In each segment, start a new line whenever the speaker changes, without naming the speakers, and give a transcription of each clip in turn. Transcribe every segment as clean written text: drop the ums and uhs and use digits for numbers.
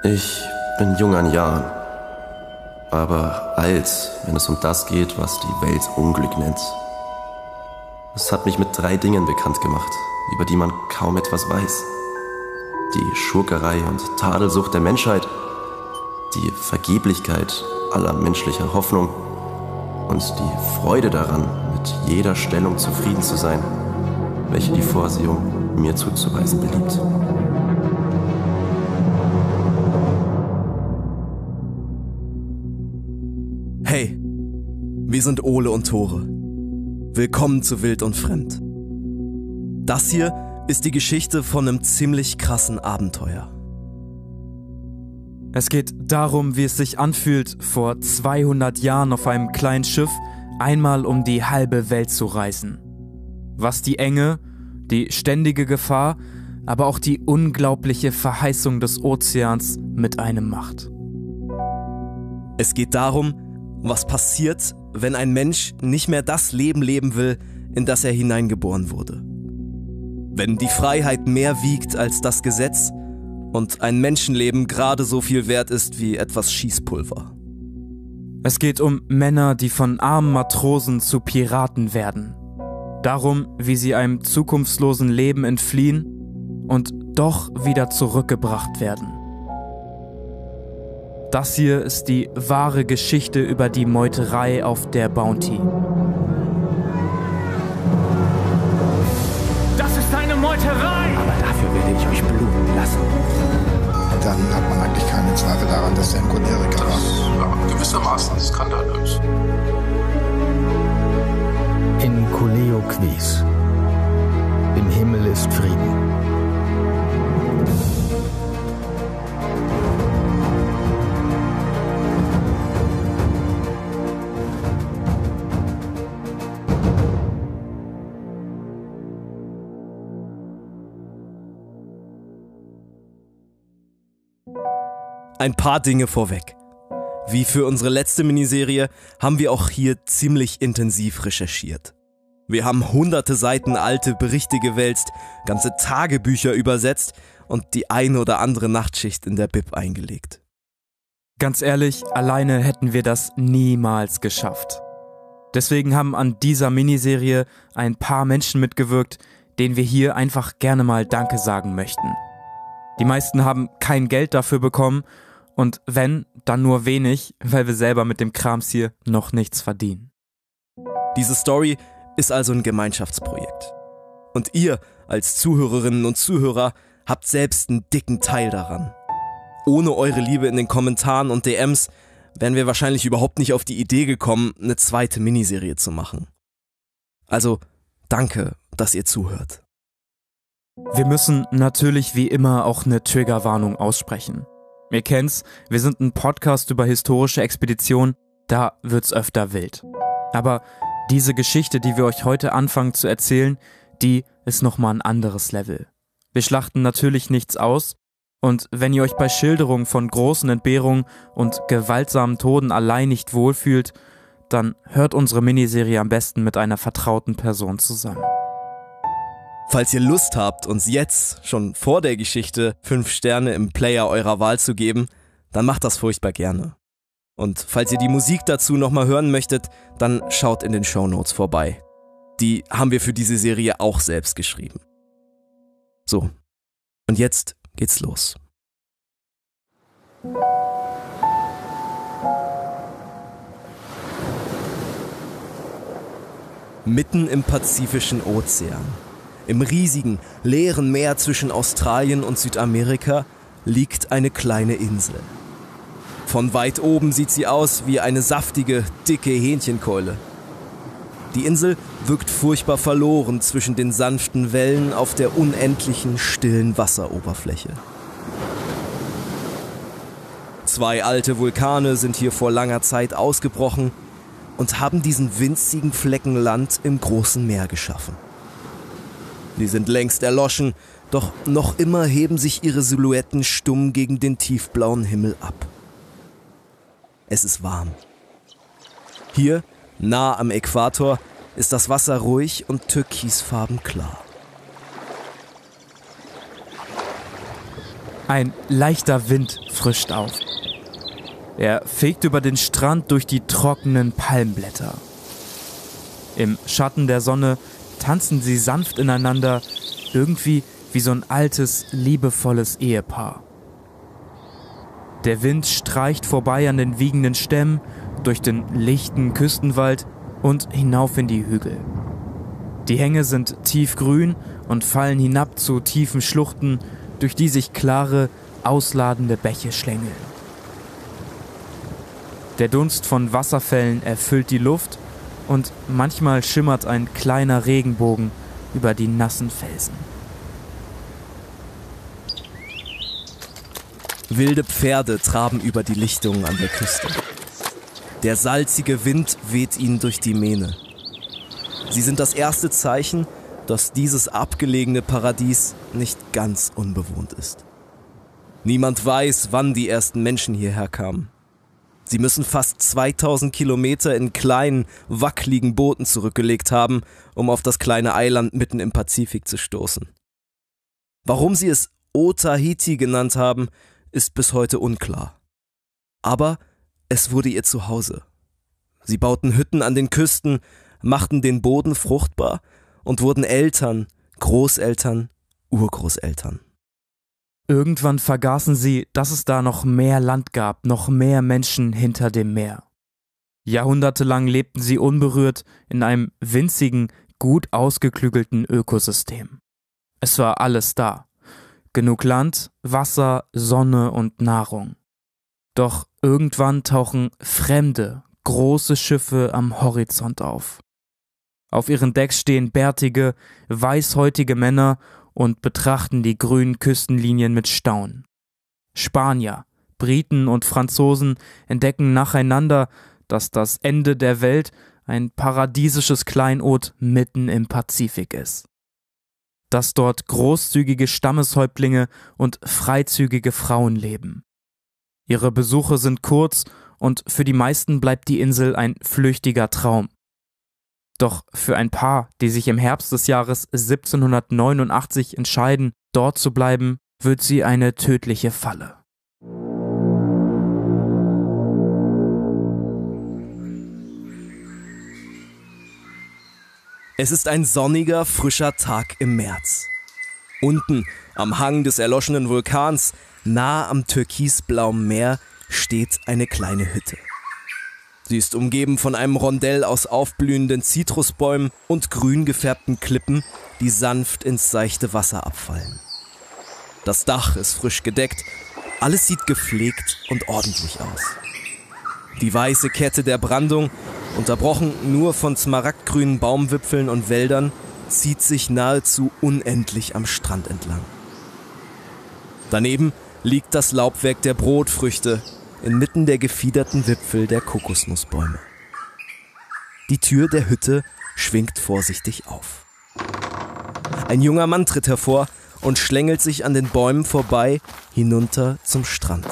Ich bin jung an Jahren, aber alt, wenn es um das geht, was die Welt Unglück nennt. Es hat mich mit 3 Dingen bekannt gemacht, über die man kaum etwas weiß. Die Schurkerei und Tadelsucht der Menschheit, die Vergeblichkeit aller menschlicher Hoffnung und die Freude daran, mit jeder Stellung zufrieden zu sein, welche die Vorsehung mir zuzuweisen beliebt.
Hey, wir sind Ole und Tore. Willkommen zu Wild und Fremd. Das hier ist die Geschichte von einem ziemlich krassen Abenteuer.
Es geht darum, wie es sich anfühlt, vor 200 Jahren auf einem kleinen Schiff einmal um die halbe Welt zu reisen. Was die Enge, die ständige Gefahr, aber auch die unglaubliche Verheißung des Ozeans mit einem macht.
Es geht darum, was passiert, wenn ein Mensch nicht mehr das Leben leben will, in das er hineingeboren wurde. Wenn die Freiheit mehr wiegt als das Gesetz und ein Menschenleben gerade so viel wert ist wie etwas Schießpulver.
Es geht um Männer, die von armen Matrosen zu Piraten werden. Darum, wie sie einem zukunftslosen Leben entfliehen und doch wieder zurückgebracht werden. Das hier ist die wahre Geschichte über die Meuterei auf der Bounty.
Das ist eine Meuterei!
Aber dafür werde ich euch bluten lassen.
Dann hat man eigentlich keine Zweifel daran, dass er ein Choleriker war.
Das war gewissermaßen skandalös.
In Culeo Quis. Im Himmel ist Frieden.
Ein paar Dinge vorweg. Wie für unsere letzte Miniserie haben wir auch hier ziemlich intensiv recherchiert. Wir haben hunderte Seiten alte Berichte gewälzt, ganze Tagebücher übersetzt und die eine oder andere Nachtschicht in der Bib eingelegt.
Ganz ehrlich, alleine hätten wir das niemals geschafft. Deswegen haben an dieser Miniserie ein paar Menschen mitgewirkt, denen wir hier einfach gerne mal Danke sagen möchten. Die meisten haben kein Geld dafür bekommen und wenn, dann nur wenig, weil wir selber mit dem Krams hier noch nichts verdienen.
Diese Story ist also ein Gemeinschaftsprojekt. Und ihr als Zuhörerinnen und Zuhörer habt selbst einen dicken Teil daran. Ohne eure Liebe in den Kommentaren und DMs wären wir wahrscheinlich überhaupt nicht auf die Idee gekommen, eine zweite Miniserie zu machen. Also danke, dass ihr zuhört.
Wir müssen natürlich wie immer auch eine Triggerwarnung aussprechen. Ihr kennt's, wir sind ein Podcast über historische Expeditionen, da wird's öfter wild. Aber diese Geschichte, die wir euch heute anfangen zu erzählen, die ist nochmal ein anderes Level. Wir schlachten natürlich nichts aus und wenn ihr euch bei Schilderungen von großen Entbehrungen und gewaltsamen Toden allein nicht wohlfühlt, dann hört unsere Miniserie am besten mit einer vertrauten Person zusammen.
Falls ihr Lust habt, uns jetzt, schon vor der Geschichte, 5 Sterne im Player eurer Wahl zu geben, dann macht das furchtbar gerne. Und falls ihr die Musik dazu nochmal hören möchtet, dann schaut in den Shownotes vorbei. Die haben wir für diese Serie auch selbst geschrieben. So, und jetzt geht's los. Mitten im Pazifischen Ozean, im riesigen, leeren Meer zwischen Australien und Südamerika, liegt eine kleine Insel. Von weit oben sieht sie aus wie eine saftige, dicke Hähnchenkeule. Die Insel wirkt furchtbar verloren zwischen den sanften Wellen auf der unendlichen, stillen Wasseroberfläche. 2 alte Vulkane sind hier vor langer Zeit ausgebrochen und haben diesen winzigen Flecken Land im großen Meer geschaffen. Die sind längst erloschen, doch noch immer heben sich ihre Silhouetten stumm gegen den tiefblauen Himmel ab. Es ist warm. Hier, nah am Äquator, ist das Wasser ruhig und türkisfarben klar.
Ein leichter Wind frischt auf. Er fegt über den Strand durch die trockenen Palmblätter. Im Schatten der Sonne tanzen sie sanft ineinander, irgendwie wie so ein altes, liebevolles Ehepaar. Der Wind streicht vorbei an den wiegenden Stämmen, durch den lichten Küstenwald und hinauf in die Hügel. Die Hänge sind tiefgrün und fallen hinab zu tiefen Schluchten, durch die sich klare, ausladende Bäche schlängeln. Der Dunst von Wasserfällen erfüllt die Luft und manchmal schimmert ein kleiner Regenbogen über die nassen Felsen.
Wilde Pferde traben über die Lichtungen an der Küste. Der salzige Wind weht ihnen durch die Mähne. Sie sind das erste Zeichen, dass dieses abgelegene Paradies nicht ganz unbewohnt ist. Niemand weiß, wann die ersten Menschen hierher kamen. Sie müssen fast 2000 Kilometer in kleinen, wackeligen Booten zurückgelegt haben, um auf das kleine Eiland mitten im Pazifik zu stoßen. Warum sie es Otaheite genannt haben, ist bis heute unklar. Aber es wurde ihr Zuhause. Sie bauten Hütten an den Küsten, machten den Boden fruchtbar und wurden Eltern, Großeltern, Urgroßeltern.
Irgendwann vergaßen sie, dass es da noch mehr Land gab, noch mehr Menschen hinter dem Meer. Jahrhundertelang lebten sie unberührt in einem winzigen, gut ausgeklügelten Ökosystem. Es war alles da. Genug Land, Wasser, Sonne und Nahrung. Doch irgendwann tauchen fremde, große Schiffe am Horizont auf. Auf ihren Decks stehen bärtige, weißhäutige Männer und betrachten die grünen Küstenlinien mit Staunen. Spanier, Briten und Franzosen entdecken nacheinander, dass das Ende der Welt ein paradiesisches Kleinod mitten im Pazifik ist. Dass dort großzügige Stammeshäuptlinge und freizügige Frauen leben. Ihre Besuche sind kurz und für die meisten bleibt die Insel ein flüchtiger Traum. Doch für ein Paar, die sich im Herbst des Jahres 1789 entscheiden, dort zu bleiben, wird sie eine tödliche Falle.
Es ist ein sonniger, frischer Tag im März. Unten am Hang des erloschenen Vulkans, nah am türkisblauen Meer, steht eine kleine Hütte. Sie ist umgeben von einem Rondell aus aufblühenden Zitrusbäumen und grün gefärbten Klippen, die sanft ins seichte Wasser abfallen. Das Dach ist frisch gedeckt, alles sieht gepflegt und ordentlich aus. Die weiße Kette der Brandung, unterbrochen nur von smaragdgrünen Baumwipfeln und Wäldern, zieht sich nahezu unendlich am Strand entlang. Daneben liegt das Laubwerk der Brotfrüchte, inmitten der gefiederten Wipfel der Kokosnussbäume. Die Tür der Hütte schwingt vorsichtig auf. Ein junger Mann tritt hervor und schlängelt sich an den Bäumen vorbei hinunter zum Strand.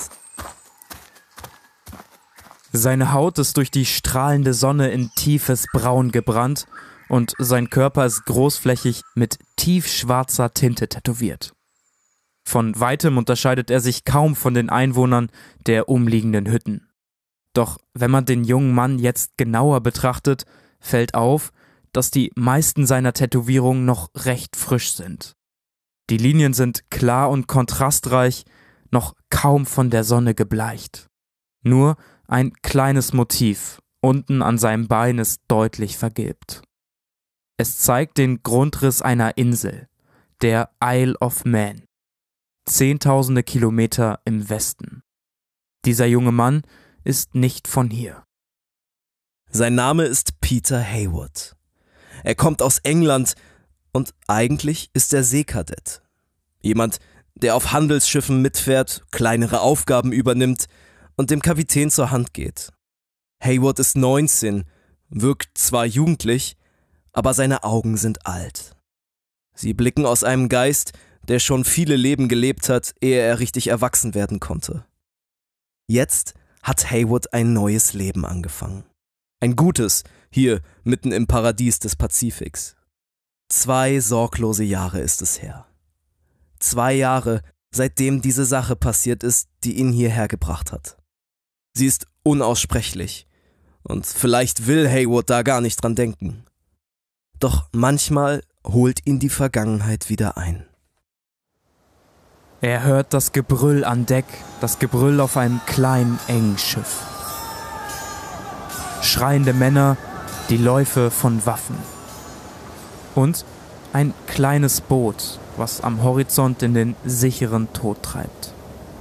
Seine Haut ist durch die strahlende Sonne in tiefes Braun gebrannt und sein Körper ist großflächig mit tiefschwarzer Tinte tätowiert. Von weitem unterscheidet er sich kaum von den Einwohnern der umliegenden Hütten. Doch wenn man den jungen Mann jetzt genauer betrachtet, fällt auf, dass die meisten seiner Tätowierungen noch recht frisch sind. Die Linien sind klar und kontrastreich, noch kaum von der Sonne gebleicht. Nur ein kleines Motiv unten an seinem Bein ist deutlich vergilbt. Es zeigt den Grundriss einer Insel, der Isle of Man. Zehntausende Kilometer im Westen. Dieser junge Mann ist nicht von hier.
Sein Name ist Peter Heywood. Er kommt aus England und eigentlich ist er Seekadett. Jemand, der auf Handelsschiffen mitfährt, kleinere Aufgaben übernimmt und dem Kapitän zur Hand geht. Heywood ist 19, wirkt zwar jugendlich, aber seine Augen sind alt. Sie blicken aus einem Geist, der schon viele Leben gelebt hat, ehe er richtig erwachsen werden konnte. Jetzt hat Heywood ein neues Leben angefangen. Ein gutes, hier mitten im Paradies des Pazifiks. 2 sorglose Jahre ist es her. 2 Jahre, seitdem diese Sache passiert ist, die ihn hierher gebracht hat. Sie ist unaussprechlich und vielleicht will Heywood da gar nicht dran denken. Doch manchmal holt ihn die Vergangenheit wieder ein.
Er hört das Gebrüll an Deck, das Gebrüll auf einem kleinen, engen Schiff. Schreiende Männer, die Läufe von Waffen. Und ein kleines Boot, was am Horizont in den sicheren Tod treibt.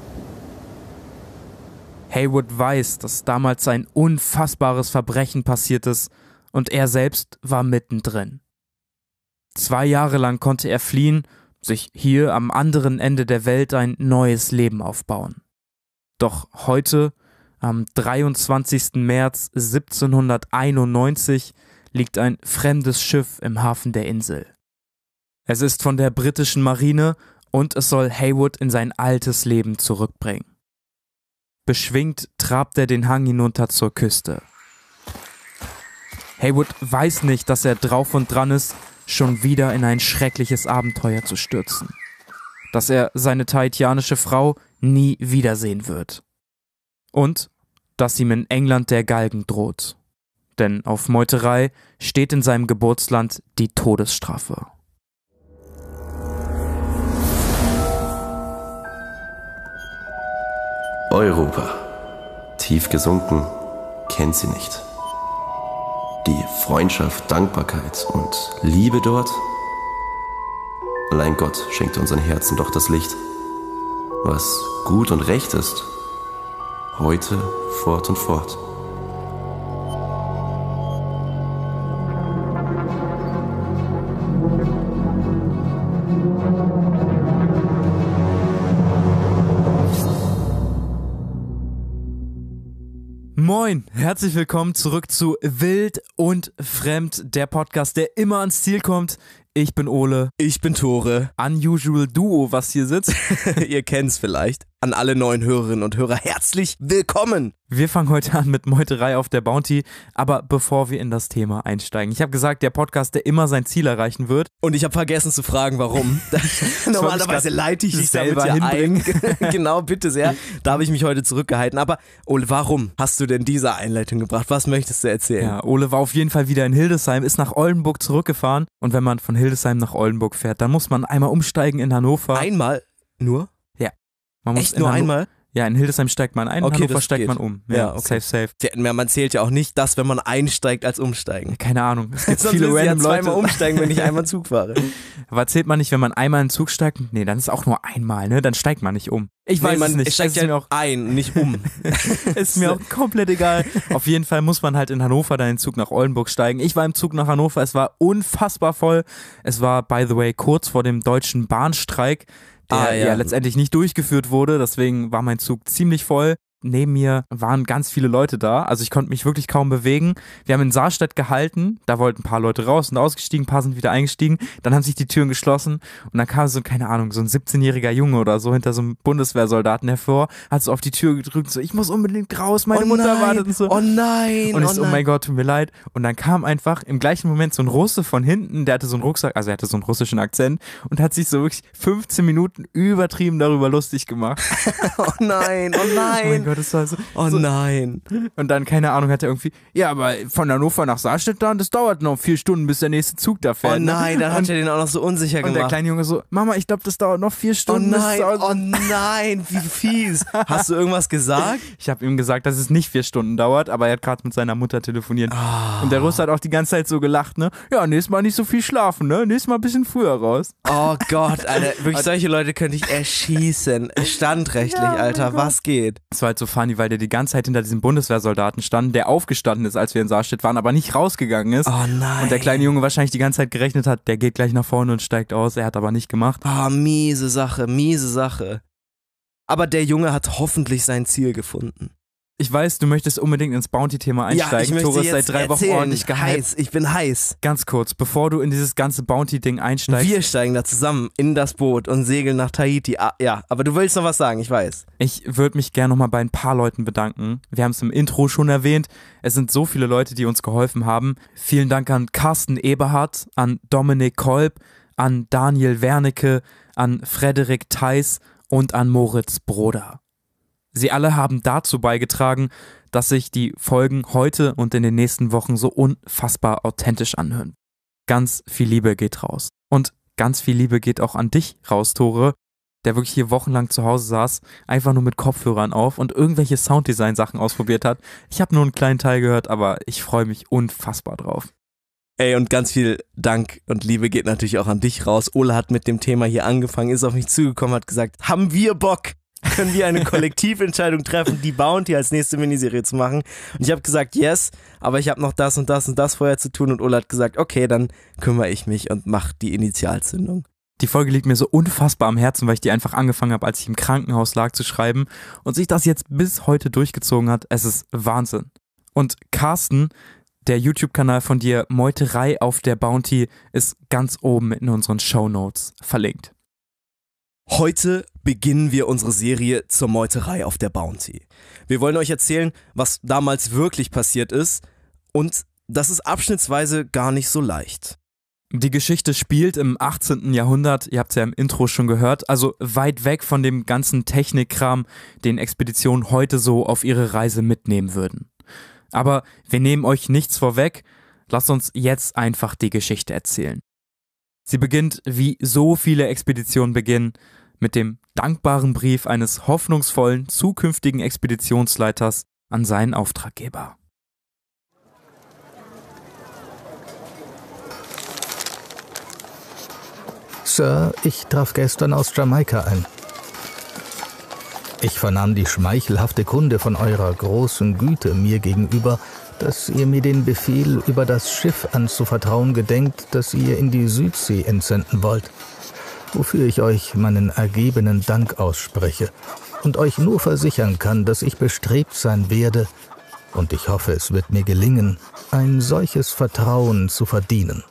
Heywood weiß, dass damals ein unfassbares Verbrechen passiert ist und er selbst war mittendrin. 2 Jahre lang konnte er fliehen, sich hier am anderen Ende der Welt ein neues Leben aufbauen. Doch heute, am 23. März 1791, liegt ein fremdes Schiff im Hafen der Insel. Es ist von der britischen Marine und es soll Heywood in sein altes Leben zurückbringen. Beschwingt trabt er den Hang hinunter zur Küste. Heywood weiß nicht, dass er drauf und dran ist, schon wieder in ein schreckliches Abenteuer zu stürzen. Dass er seine tahitianische Frau nie wiedersehen wird. Und dass ihm in England der Galgen droht. Denn auf Meuterei steht in seinem Geburtsland die Todesstrafe.
Europa. Tief gesunken, kennt sie nicht. Die Freundschaft, Dankbarkeit und Liebe dort? Allein Gott schenkt unseren Herzen doch das Licht. Was gut und recht ist, heute fort und fort.
Moin, herzlich willkommen zurück zu Wild und Fremd, der Podcast, der immer ans Ziel kommt. Ich bin Ole.
Ich bin Tore.
Unusual Duo, was hier sitzt.
Ihr kennt's vielleicht. An alle neuen Hörerinnen und Hörer herzlich willkommen.
Wir fangen heute an mit Meuterei auf der Bounty, aber bevor wir in das Thema einsteigen. Ich habe gesagt, der Podcast, der immer sein Ziel erreichen wird.
Und ich habe vergessen zu fragen, warum. Normalerweise leite ich dich
selber
damit ja ein.
hinbringen.
Genau, bitte sehr. Da habe ich mich heute zurückgehalten. Aber Ole, warum hast du denn diese Einleitung gebracht? Was möchtest du erzählen?
Ja, Ole war auf jeden Fall wieder in Hildesheim, ist nach Oldenburg zurückgefahren. Und wenn man von Hildesheim nach Oldenburg fährt, dann muss man einmal umsteigen in Hannover.
Einmal? Nur?
Ja. Man muss
Echt nur einmal?
Ja, in Hildesheim steigt man ein, in Hannover steigt man um.
Ja, okay.
Safe.
Ja, man zählt ja auch nicht das, wenn man einsteigt, als umsteigen.
Keine Ahnung. Es gibt
Sonst
viele
müssen ja
random
zweimal
Leute.
umsteigen, wenn ich einmal Zug fahre.
Aber zählt man nicht, wenn man einmal in den Zug steigt? Nee, dann ist es auch nur einmal, ne? Dann steigt man nicht um. Ich weiß es nicht.
Es steigt
ist mir
ja
auch
ein, nicht um.
ist mir auch komplett egal. Auf jeden Fall muss man halt in Hannover dann den Zug nach Oldenburg steigen. Ich war im Zug nach Hannover, es war unfassbar voll. Es war, by the way, kurz vor dem deutschen Bahnstreik, der ja letztendlich nicht durchgeführt wurde. Deswegen war mein Zug ziemlich voll. Neben mir waren ganz viele Leute da, also ich konnte mich wirklich kaum bewegen. Wir haben in Saarstedt gehalten, da wollten ein paar Leute raus und ausgestiegen, ein paar sind wieder eingestiegen. Dann haben sich die Türen geschlossen und dann kam so, keine Ahnung, so ein 17-jähriger Junge oder so hinter so einem Bundeswehrsoldaten hervor, hat so auf die Tür gedrückt, so, ich muss unbedingt raus, meine Mutter wartet und so.
Oh nein,
und ich so, oh mein Gott, tut mir leid. Und dann kam einfach im gleichen Moment so ein Russe von hinten, der hatte so einen Rucksack, also er hatte so einen russischen Akzent und hat sich so wirklich 15 Minuten übertrieben darüber lustig gemacht.
Oh nein, oh nein.
Oh mein Gott, das war so.
Oh nein.
Und dann, keine Ahnung, hat er irgendwie, ja, aber von Hannover nach Saarstedt dann, das dauert noch 4 Stunden, bis der nächste Zug da fährt.
Oh nein, dann hat er den auch noch so unsicher
und
gemacht.
der kleine Junge so, Mama, ich glaube, das dauert noch 4 Stunden.
Oh nein, wie fies. Hast du irgendwas gesagt?
Ich habe ihm gesagt, dass es nicht 4 Stunden dauert, aber er hat gerade mit seiner Mutter telefoniert.
Oh.
Und der Russe hat auch die ganze Zeit so gelacht, ne? Ja, nächstes Mal nicht so viel schlafen, ne? Nächstes Mal ein bisschen früher raus.
Oh Gott, Alter, wirklich solche Leute könnte ich erschießen. Standrechtlich, ja, Alter, was geht?
Das war halt so funny, weil der die ganze Zeit hinter diesem Bundeswehrsoldaten stand, der aufgestanden ist, als wir in Saarstedt waren, aber nicht rausgegangen ist.
Oh nein.
Und der kleine Junge wahrscheinlich die ganze Zeit gerechnet hat, der geht gleich nach vorne und steigt aus, er hat aber nicht gemacht.
Oh, miese Sache. Aber der Junge hat hoffentlich sein Ziel gefunden.
Ich weiß, du möchtest unbedingt ins Bounty-Thema einsteigen.
Ja, ich möchte
Tore ist
jetzt
seit 3 Wochen ordentlich gehypt.
Ich bin heiß.
Ganz kurz, bevor du in dieses ganze Bounty-Ding einsteigst.
Wir steigen da zusammen in das Boot und segeln nach Tahiti. Ah, ja, aber du willst noch was sagen, ich weiß.
Ich würde mich gerne nochmal bei ein paar Leuten bedanken. Wir haben es im Intro schon erwähnt. Es sind so viele Leute, die uns geholfen haben. Vielen Dank an Carsten Eberhardt, an Dominik Kolb, an Daniel Wernicke, an Frederik Theis und an Moritz Broder. Sie alle haben dazu beigetragen, dass sich die Folgen heute und in den nächsten Wochen so unfassbar authentisch anhören. Ganz viel Liebe geht raus. Und ganz viel Liebe geht auch an dich raus, Tore, der wirklich hier wochenlang zu Hause saß, einfach nur mit Kopfhörern auf und irgendwelche Sounddesign-Sachen ausprobiert hat. Ich habe nur einen kleinen Teil gehört, aber ich freue mich unfassbar drauf.
Ey, und ganz viel Dank und Liebe geht natürlich auch an dich raus. Ole hat mit dem Thema hier angefangen, ist auf mich zugekommen, hat gesagt, haben wir Bock? Können wir eine Kollektiventscheidung treffen, die Bounty als nächste Miniserie zu machen? Und ich habe gesagt, yes, aber ich habe noch das und das und das vorher zu tun. Und Ole hat gesagt, okay, dann kümmere ich mich und mache die Initialzündung.
Die Folge liegt mir so unfassbar am Herzen, weil ich die einfach angefangen habe, als ich im Krankenhaus lag, zu schreiben und sich das jetzt bis heute durchgezogen hat. Es ist Wahnsinn. Und Carsten, der YouTube-Kanal von dir, Meuterei auf der Bounty, ist ganz oben in unseren Shownotes verlinkt.
Heute beginnen wir unsere Serie zur Meuterei auf der Bounty. Wir wollen euch erzählen, was damals wirklich passiert ist, und das ist abschnittsweise gar nicht so leicht.
Die Geschichte spielt im 18. Jahrhundert, ihr habt es ja im Intro schon gehört, also weit weg von dem ganzen Technikkram, den Expeditionen heute so auf ihre Reise mitnehmen würden. Aber wir nehmen euch nichts vorweg, lasst uns jetzt einfach die Geschichte erzählen. Sie beginnt, wie so viele Expeditionen beginnen, mit dem dankbaren Brief eines hoffnungsvollen zukünftigen Expeditionsleiters an seinen Auftraggeber.
Sir, ich traf gestern aus Jamaika ein. Ich vernahm die schmeichelhafte Kunde von eurer großen Güte mir gegenüber, dass ihr mir den Befehl über das Schiff anzuvertrauen gedenkt, das ihr in die Südsee entsenden wollt, wofür ich euch meinen ergebenen Dank ausspreche und euch nur versichern kann, dass ich bestrebt sein werde, und ich hoffe, es wird mir gelingen, ein solches Vertrauen zu verdienen.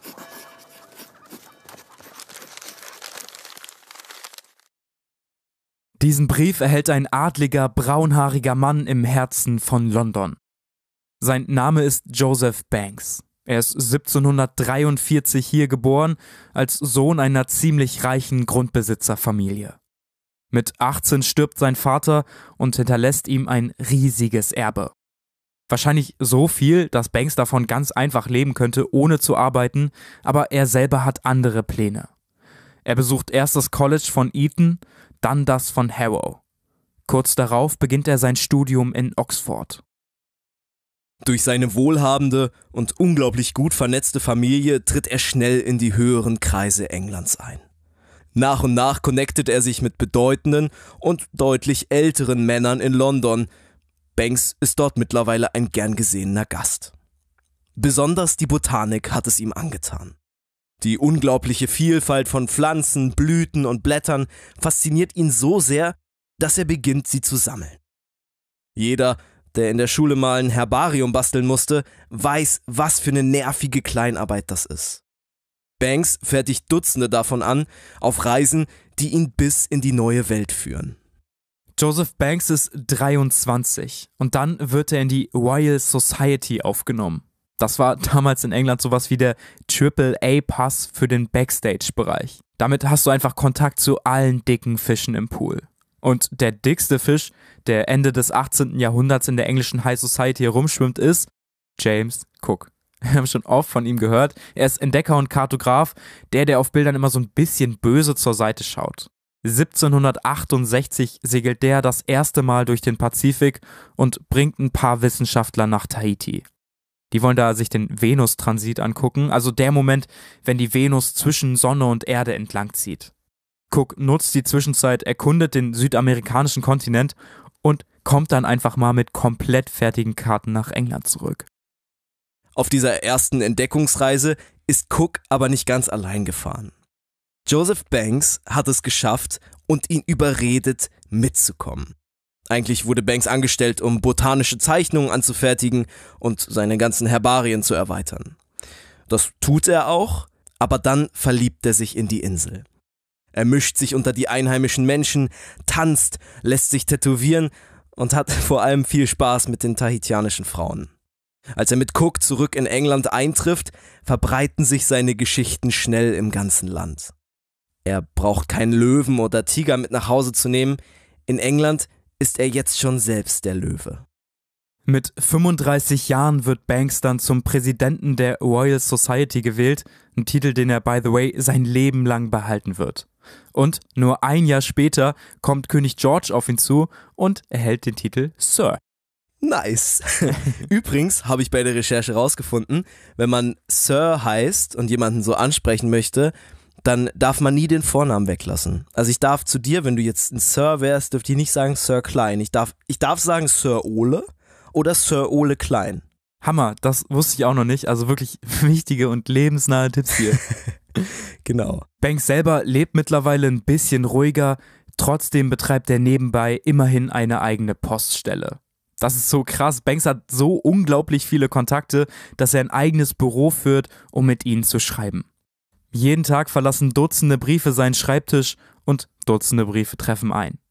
Diesen Brief erhält ein adliger, braunhaariger Mann im Herzen von London. Sein Name ist Joseph Banks. Er ist 1743 hier geboren, als Sohn einer ziemlich reichen Grundbesitzerfamilie. Mit 18 stirbt sein Vater und hinterlässt ihm ein riesiges Erbe. Wahrscheinlich so viel, dass Banks davon ganz einfach leben könnte, ohne zu arbeiten, aber er selber hat andere Pläne. Er besucht erst das College von Eton, dann das von Harrow. Kurz darauf beginnt er sein Studium in Oxford.
Durch seine wohlhabende und unglaublich gut vernetzte Familie tritt er schnell in die höheren Kreise Englands ein. Nach und nach connectet er sich mit bedeutenden und deutlich älteren Männern in London. Banks ist dort mittlerweile ein gern gesehener Gast. Besonders die Botanik hat es ihm angetan. Die unglaubliche Vielfalt von Pflanzen, Blüten und Blättern fasziniert ihn so sehr, dass er beginnt, sie zu sammeln. Jeder, der in der Schule mal ein Herbarium basteln musste, weiß, was für eine nervige Kleinarbeit das ist. Banks fertigt Dutzende davon an, auf Reisen, die ihn bis in die neue Welt führen.
Joseph Banks ist 23 und dann wird er in die Royal Society aufgenommen. Das war damals in England sowas wie der AAA-Pass für den Backstage-Bereich. Damit hast du einfach Kontakt zu allen dicken Fischen im Pool. Und der dickste Fisch, der Ende des 18. Jahrhunderts in der englischen High Society herumschwimmt, ist James Cook. Wir haben schon oft von ihm gehört. Er ist Entdecker und Kartograf, der auf Bildern immer so ein bisschen böse zur Seite schaut. 1768 segelt der das erste Mal durch den Pazifik und bringt ein paar Wissenschaftler nach Tahiti. Die wollen da sich den Venus-Transit angucken, also der Moment, wenn die Venus zwischen Sonne und Erde entlang zieht. Cook nutzt die Zwischenzeit, erkundet den südamerikanischen Kontinent und kommt dann einfach mal mit komplett fertigen Karten nach England zurück.
Auf dieser ersten Entdeckungsreise ist Cook aber nicht ganz allein gefahren. Joseph Banks hat es geschafft und ihn überredet, mitzukommen. Eigentlich wurde Banks angestellt, um botanische Zeichnungen anzufertigen und seine ganzen Herbarien zu erweitern. Das tut er auch, aber dann verliebt er sich in die Insel. Er mischt sich unter die einheimischen Menschen, tanzt, lässt sich tätowieren und hat vor allem viel Spaß mit den tahitianischen Frauen. Als er mit Cook zurück in England eintrifft, verbreiten sich seine Geschichten schnell im ganzen Land. Er braucht keinen Löwen oder Tiger mit nach Hause zu nehmen. In England ist er jetzt schon selbst der Löwe.
Mit 35 Jahren wird Banks dann zum Präsidenten der Royal Society gewählt, ein Titel, den er, by the way, sein Leben lang behalten wird. Und nur ein Jahr später kommt König George auf ihn zu und erhält den Titel Sir.
Nice. Übrigens habe ich bei der Recherche rausgefunden, wenn man Sir heißt und jemanden so ansprechen möchte, dann darf man nie den Vornamen weglassen. Also ich darf zu dir, wenn du jetzt ein Sir wärst, dürfte ich nicht sagen Sir Klein. Ich darf sagen Sir Ole oder Sir Ole Klein.
Hammer, das wusste ich auch noch nicht. Also wirklich wichtige und lebensnahe Tipps hier.
Genau.
Banks selber lebt mittlerweile ein bisschen ruhiger, trotzdem betreibt er nebenbei immerhin eine eigene Poststelle. Das ist so krass. Banks hat so unglaublich viele Kontakte, dass er ein eigenes Büro führt, um mit ihnen zu schreiben. Jeden Tag verlassen Dutzende Briefe seinen Schreibtisch und Dutzende Briefe treffen ein.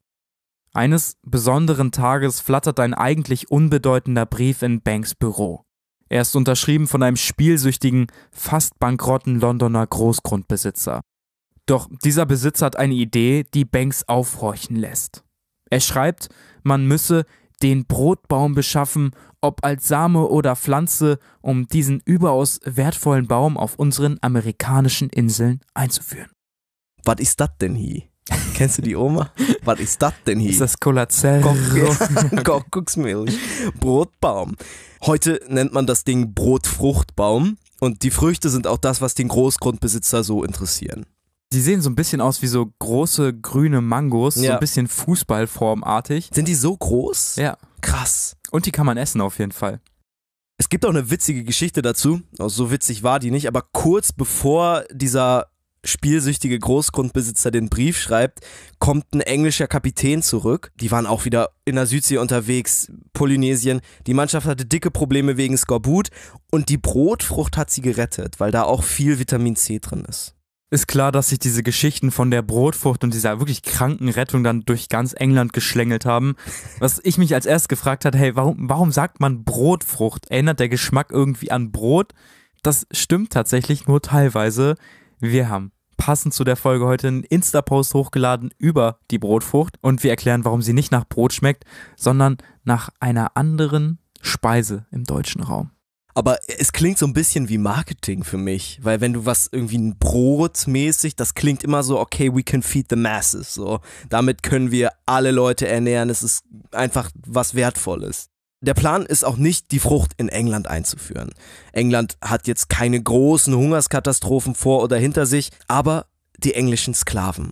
Eines besonderen Tages flattert ein eigentlich unbedeutender Brief in Banks Büro. Er ist unterschrieben von einem spielsüchtigen, fast bankrotten Londoner Großgrundbesitzer. Doch dieser Besitzer hat eine Idee, die Banks aufhorchen lässt. Er schreibt, man müsse den Brotbaum beschaffen, ob als Same oder Pflanze, um diesen überaus wertvollen Baum auf unseren amerikanischen Inseln einzuführen.
Was ist das denn hier? Kennst du die Oma? Was ist das denn hier?
Ist das Colacero?
Kuckucksmilch. Brotbaum. Heute nennt man das Ding Brotfruchtbaum und die Früchte sind auch das, was den Großgrundbesitzer so interessieren.
Die sehen so ein bisschen aus wie so große grüne Mangos, so ein bisschen Fußballformartig.
Sind die so groß?
Ja.
Krass.
Und die kann man essen auf jeden Fall.
Es gibt auch eine witzige Geschichte dazu, also so witzig war die nicht, aber kurz bevor dieser spielsüchtige Großgrundbesitzer den Brief schreibt, kommt ein englischer Kapitän zurück. Die waren auch wieder in der Südsee unterwegs, Polynesien. Die Mannschaft hatte dicke Probleme wegen Skorbut und die Brotfrucht hat sie gerettet, weil da auch viel Vitamin C drin ist.
Ist klar, dass sich diese Geschichten von der Brotfrucht und dieser wirklich kranken Rettung dann durch ganz England geschlängelt haben. Was ich mich als erstes gefragt habe, hey, warum sagt man Brotfrucht? Erinnert der Geschmack irgendwie an Brot? Das stimmt tatsächlich nur teilweise. Wir haben passend zu der Folge heute einen Insta-Post hochgeladen über die Brotfrucht und wir erklären, warum sie nicht nach Brot schmeckt, sondern nach einer anderen Speise im deutschen Raum.
Aber es klingt so ein bisschen wie Marketing für mich, weil wenn du was irgendwie ein Brot mäßig, das klingt immer so, okay, we can feed the masses, so. Damit können wir alle Leute ernähren, es ist einfach was Wertvolles. Der Plan ist auch nicht, die Frucht in England einzuführen. England hat jetzt keine großen Hungerskatastrophen vor oder hinter sich, aber die englischen Sklaven,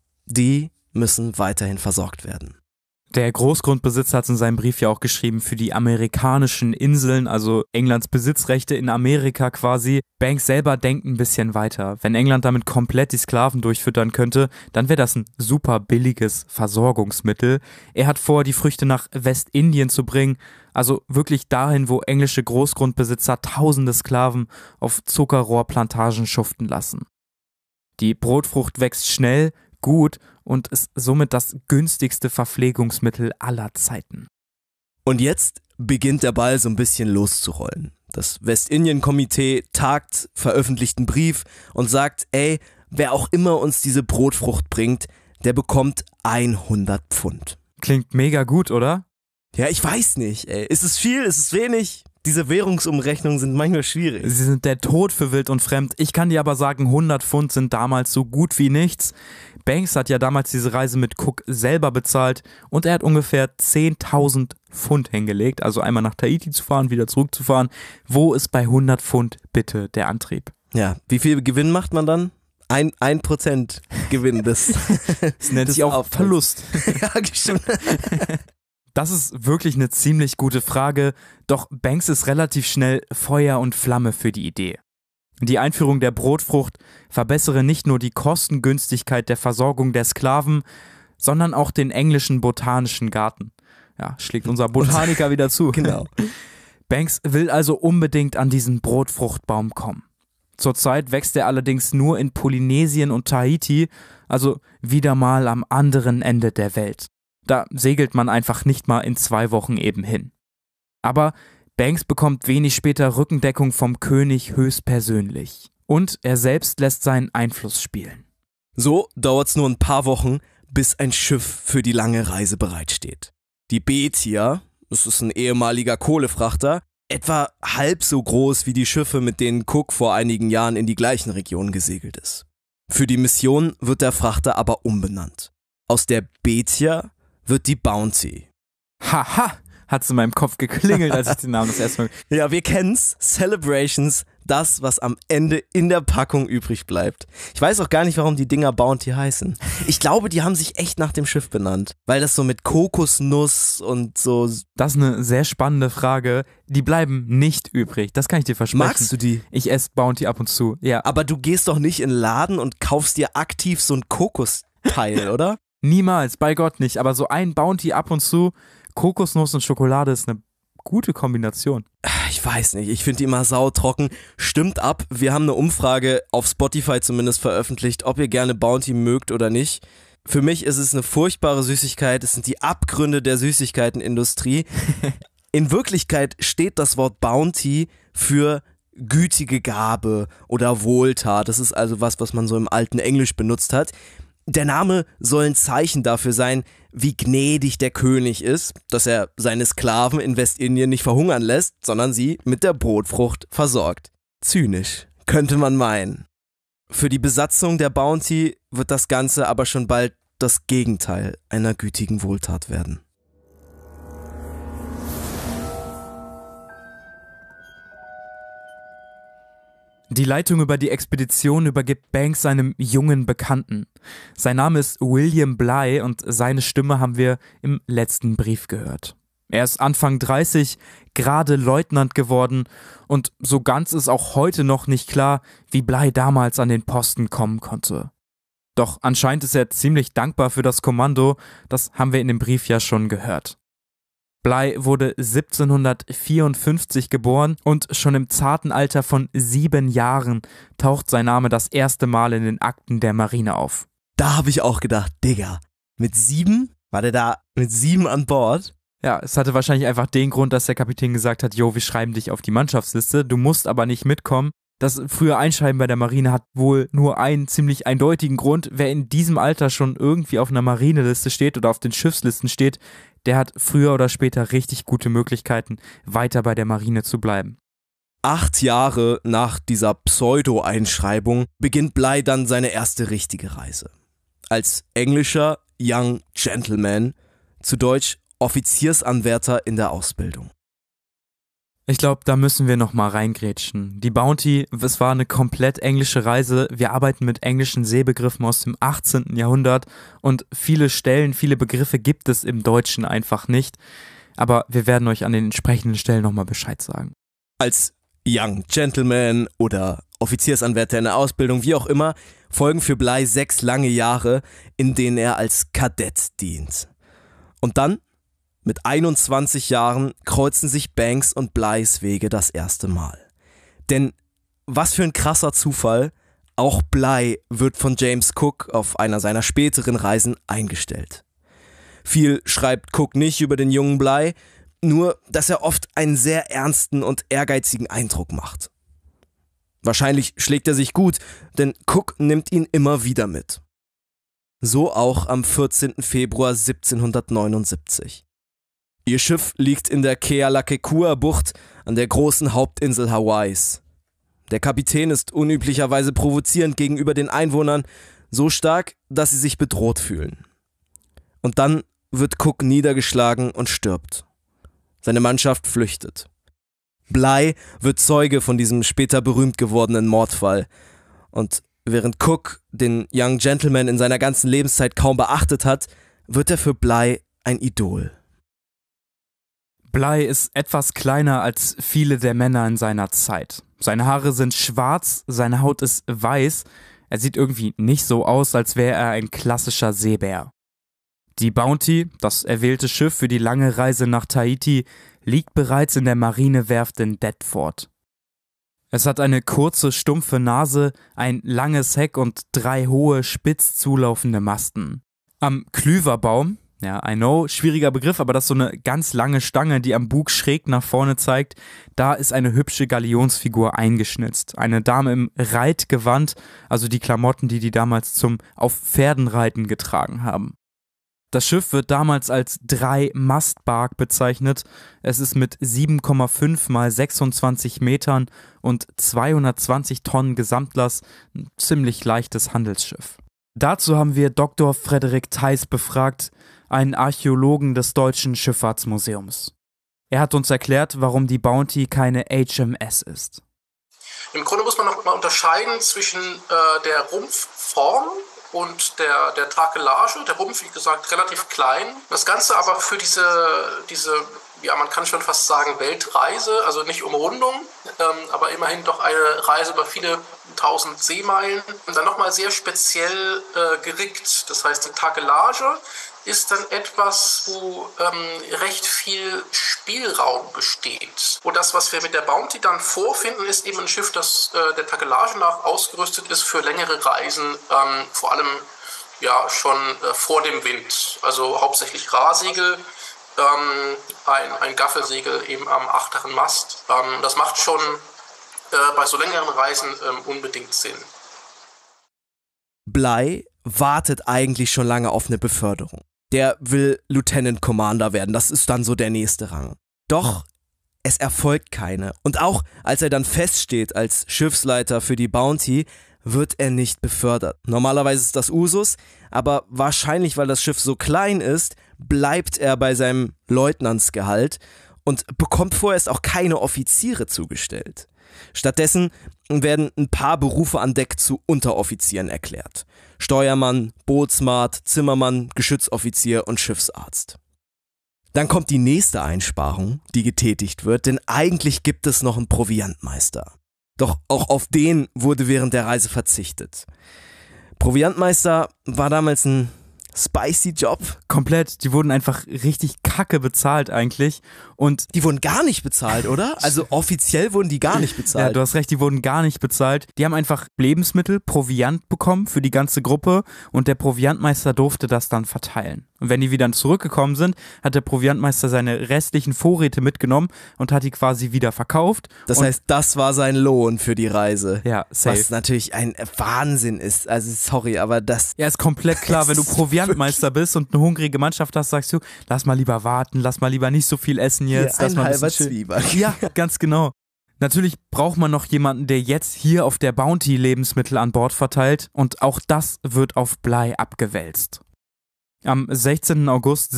die müssen weiterhin versorgt werden.
Der Großgrundbesitzer hat in seinem Brief ja auch geschrieben, für die amerikanischen Inseln, also Englands Besitzrechte in Amerika quasi. Banks selber denkt ein bisschen weiter. Wenn England damit komplett die Sklaven durchfüttern könnte, dann wäre das ein super billiges Versorgungsmittel. Er hat vor, die Früchte nach Westindien zu bringen, also wirklich dahin, wo englische Großgrundbesitzer tausende Sklaven auf Zuckerrohrplantagen schuften lassen. Die Brotfrucht wächst schnell, gut und ist somit das günstigste Verpflegungsmittel aller Zeiten.
Und jetzt beginnt der Ball so ein bisschen loszurollen. Das Westindien-Komitee tagt, veröffentlicht einen Brief und sagt, ey, wer auch immer uns diese Brotfrucht bringt, der bekommt 100 Pfund.
Klingt mega gut, oder?
Ja, ich weiß nicht, ey. Ist es viel, ist es wenig? Diese Währungsumrechnungen sind manchmal schwierig.
Sie sind der Tod für wild und fremd. Ich kann dir aber sagen, 100 Pfund sind damals so gut wie nichts. Banks hat ja damals diese Reise mit Cook selber bezahlt und er hat ungefähr 10.000 Pfund hingelegt, also einmal nach Tahiti zu fahren, wieder zurückzufahren. Wo ist bei 100 Pfund bitte der Antrieb?
Ja, wie viel Gewinn macht man dann? 1% Gewinn. Das
nennt sich auch Verlust.
Ja, stimmt.
Das ist wirklich eine ziemlich gute Frage, doch Banks ist relativ schnell Feuer und Flamme für die Idee. Die Einführung der Brotfrucht verbessere nicht nur die Kostengünstigkeit der Versorgung der Sklaven, sondern auch den englischen botanischen Garten. Ja, schlägt unser Botaniker wieder zu.
Genau.
Banks will also unbedingt an diesen Brotfruchtbaum kommen. Zurzeit wächst er allerdings nur in Polynesien und Tahiti, also wieder mal am anderen Ende der Welt. Da segelt man einfach nicht mal in 2 Wochen eben hin. Aber Banks bekommt wenig später Rückendeckung vom König höchstpersönlich. Und er selbst lässt seinen Einfluss spielen.
So dauert's nur ein paar Wochen, bis ein Schiff für die lange Reise bereitsteht. Die Betia, das ist ein ehemaliger Kohlefrachter, etwa halb so groß wie die Schiffe, mit denen Cook vor einigen Jahren in die gleichen Regionen gesegelt ist. Für die Mission wird der Frachter aber umbenannt. Aus der Betia wird die Bounty.
Haha, hat's in meinem Kopf geklingelt, als ich den Namen das erste Mal...
Ja, wir kennen's. Celebrations, das, was am Ende in der Packung übrig bleibt. Ich weiß auch gar nicht, warum die Dinger Bounty heißen. Ich glaube, die haben sich echt nach dem Schiff benannt, weil das so mit Kokosnuss und so...
Das ist eine sehr spannende Frage. Die bleiben nicht übrig, das kann ich dir versprechen.
Magst du die?
Ich esse Bounty ab und zu, ja.
Aber du gehst doch nicht in den Laden und kaufst dir aktiv so ein Kokosteil, oder?
Niemals, bei Gott nicht. Aber so ein Bounty ab und zu, Kokosnuss und Schokolade ist eine gute Kombination.
Ich weiß nicht, ich finde die immer sautrocken. Stimmt ab, wir haben eine Umfrage auf Spotify zumindest veröffentlicht, ob ihr gerne Bounty mögt oder nicht. Für mich ist es eine furchtbare Süßigkeit, es sind die Abgründe der Süßigkeitenindustrie. In Wirklichkeit steht das Wort Bounty für gütige Gabe oder Wohltat. Das ist also was man so im alten Englisch benutzt hat. Der Name soll ein Zeichen dafür sein, wie gnädig der König ist, dass er seine Sklaven in Westindien nicht verhungern lässt, sondern sie mit der Brotfrucht versorgt. Zynisch, könnte man meinen. Für die Besatzung der Bounty wird das Ganze aber schon bald das Gegenteil einer gütigen Wohltat werden.
Die Leitung über die Expedition übergibt Banks seinem jungen Bekannten. Sein Name ist William Bligh und seine Stimme haben wir im letzten Brief gehört. Er ist Anfang 30, gerade Leutnant geworden und so ganz ist auch heute noch nicht klar, wie Bligh damals an den Posten kommen konnte. Doch anscheinend ist er ziemlich dankbar für das Kommando, das haben wir in dem Brief ja schon gehört. Bligh wurde 1754 geboren und schon im zarten Alter von 7 Jahren taucht sein Name das erste Mal in den Akten der Marine auf.
Da habe ich auch gedacht, Digga, mit 7? War der da mit 7 an Bord?
Ja, es hatte wahrscheinlich einfach den Grund, dass der Kapitän gesagt hat, jo, wir schreiben dich auf die Mannschaftsliste, du musst aber nicht mitkommen. Das frühe Einschreiben bei der Marine hat wohl nur einen ziemlich eindeutigen Grund. Wer in diesem Alter schon irgendwie auf einer Marineliste steht oder auf den Schiffslisten steht, der hat früher oder später richtig gute Möglichkeiten, weiter bei der Marine zu bleiben.
8 Jahre nach dieser Pseudo-Einschreibung beginnt Bligh dann seine erste richtige Reise. Als englischer Young Gentleman, zu Deutsch Offiziersanwärter in der Ausbildung.
Ich glaube, da müssen wir nochmal reingrätschen. Die Bounty, es war eine komplett englische Reise. Wir arbeiten mit englischen Seebegriffen aus dem 18. Jahrhundert und viele Stellen, viele Begriffe gibt es im Deutschen einfach nicht. Aber wir werden euch an den entsprechenden Stellen nochmal Bescheid sagen.
Als Young Gentleman oder Offiziersanwärter in der Ausbildung, wie auch immer, folgen für Bligh 6 lange Jahre, in denen er als Kadett dient. Und dann, mit 21 Jahren, kreuzen sich Banks und Blighs Wege das erste Mal. Denn was für ein krasser Zufall, auch Bligh wird von James Cook auf einer seiner späteren Reisen eingestellt. Viel schreibt Cook nicht über den jungen Bligh, nur dass er oft einen sehr ernsten und ehrgeizigen Eindruck macht. Wahrscheinlich schlägt er sich gut, denn Cook nimmt ihn immer wieder mit. So auch am 14. Februar 1779. Ihr Schiff liegt in der Kealakekua-Bucht an der großen Hauptinsel Hawaiis. Der Kapitän ist unüblicherweise provozierend gegenüber den Einwohnern, so stark, dass sie sich bedroht fühlen. Und dann wird Cook niedergeschlagen und stirbt. Seine Mannschaft flüchtet. Bligh wird Zeuge von diesem später berühmt gewordenen Mordfall. Und während Cook den Young Gentleman in seiner ganzen Lebenszeit kaum beachtet hat, wird er für Bligh ein Idol.
Bligh ist etwas kleiner als viele der Männer in seiner Zeit. Seine Haare sind schwarz, seine Haut ist weiß. Er sieht irgendwie nicht so aus, als wäre er ein klassischer Seebär. Die Bounty, das erwählte Schiff für die lange Reise nach Tahiti, liegt bereits in der Marinewerft in Deptford. Es hat eine kurze, stumpfe Nase, ein langes Heck und 3 hohe, spitz zulaufende Masten. Am Klüverbaum, Ja, I know, schwieriger Begriff, aber das ist so eine ganz lange Stange, die am Bug schräg nach vorne zeigt. Da ist eine hübsche Galionsfigur eingeschnitzt. Eine Dame im Reitgewand, also die Klamotten, die damals zum auf Pferden reiten getragen haben. Das Schiff wird damals als 3-Mast-Bark bezeichnet. Es ist mit 7,5 mal 26 Metern und 220 Tonnen Gesamtlast ein ziemlich leichtes Handelsschiff. Dazu haben wir Dr. Frederik Theis befragt, einen Archäologen des Deutschen Schifffahrtsmuseums. Er hat uns erklärt, warum die Bounty keine HMS ist.
Im Grunde muss man noch mal unterscheiden zwischen der Rumpfform und der Takelage. Der Rumpf, wie gesagt, relativ klein. Das Ganze aber für diese ja, man kann schon fast sagen Weltreise, also nicht Umrundung, aber immerhin doch eine Reise über viele 1000 Seemeilen. Und dann nochmal sehr speziell gerickt. Das heißt, die Takelage ist dann etwas, wo recht viel Spielraum besteht. Und das, was wir mit der Bounty dann vorfinden, ist eben ein Schiff, das der Takelage nach ausgerüstet ist für längere Reisen, vor allem ja schon vor dem Wind. Also hauptsächlich Rahsegel, ein Gaffelsegel eben am achteren Mast. Das macht schon bei so längeren Reisen unbedingt Sinn.
Bligh wartet eigentlich schon lange auf eine Beförderung. Der will Lieutenant Commander werden, das ist dann so der nächste Rang. Doch es erfolgt keine. Und auch als er dann feststeht als Schiffsleiter für die Bounty, wird er nicht befördert. Normalerweise ist das Usus, aber wahrscheinlich, weil das Schiff so klein ist, bleibt er bei seinem Leutnantsgehalt und bekommt vorerst auch keine Offiziere zugestellt. Stattdessen werden ein paar Berufe an Deck zu Unteroffizieren erklärt. Steuermann, Bootsmart, Zimmermann, Geschützoffizier und Schiffsarzt. Dann kommt die nächste Einsparung, die getätigt wird, denn eigentlich gibt es noch einen Proviantmeister. Doch auch auf den wurde während der Reise verzichtet. Proviantmeister war damals ein spicy Job.
Komplett, die wurden einfach richtig kacke bezahlt eigentlich. Und
die wurden gar nicht bezahlt, oder? Also offiziell wurden die gar nicht bezahlt.
Ja, du hast recht, die wurden gar nicht bezahlt. Die haben einfach Lebensmittel, Proviant bekommen für die ganze Gruppe und der Proviantmeister durfte das dann verteilen. Und wenn die wieder zurückgekommen sind, hat der Proviantmeister seine restlichen Vorräte mitgenommen und hat die quasi wieder verkauft.
Das heißt, das war sein Lohn für die Reise.
Ja, safe.
Was natürlich ein Wahnsinn ist. Also sorry, aber das...
Ja, ist komplett klar, wenn du Proviantmeister bist und eine hungrige Mannschaft hast, sagst du, lass mal lieber warten, lass mal lieber nicht so viel essen jetzt.
Hier,
lass mal
ein halber Zwieback.
Ja, ganz genau. Natürlich braucht man noch jemanden, der jetzt hier auf der Bounty Lebensmittel an Bord verteilt und auch das wird auf Bligh abgewälzt. Am 16. August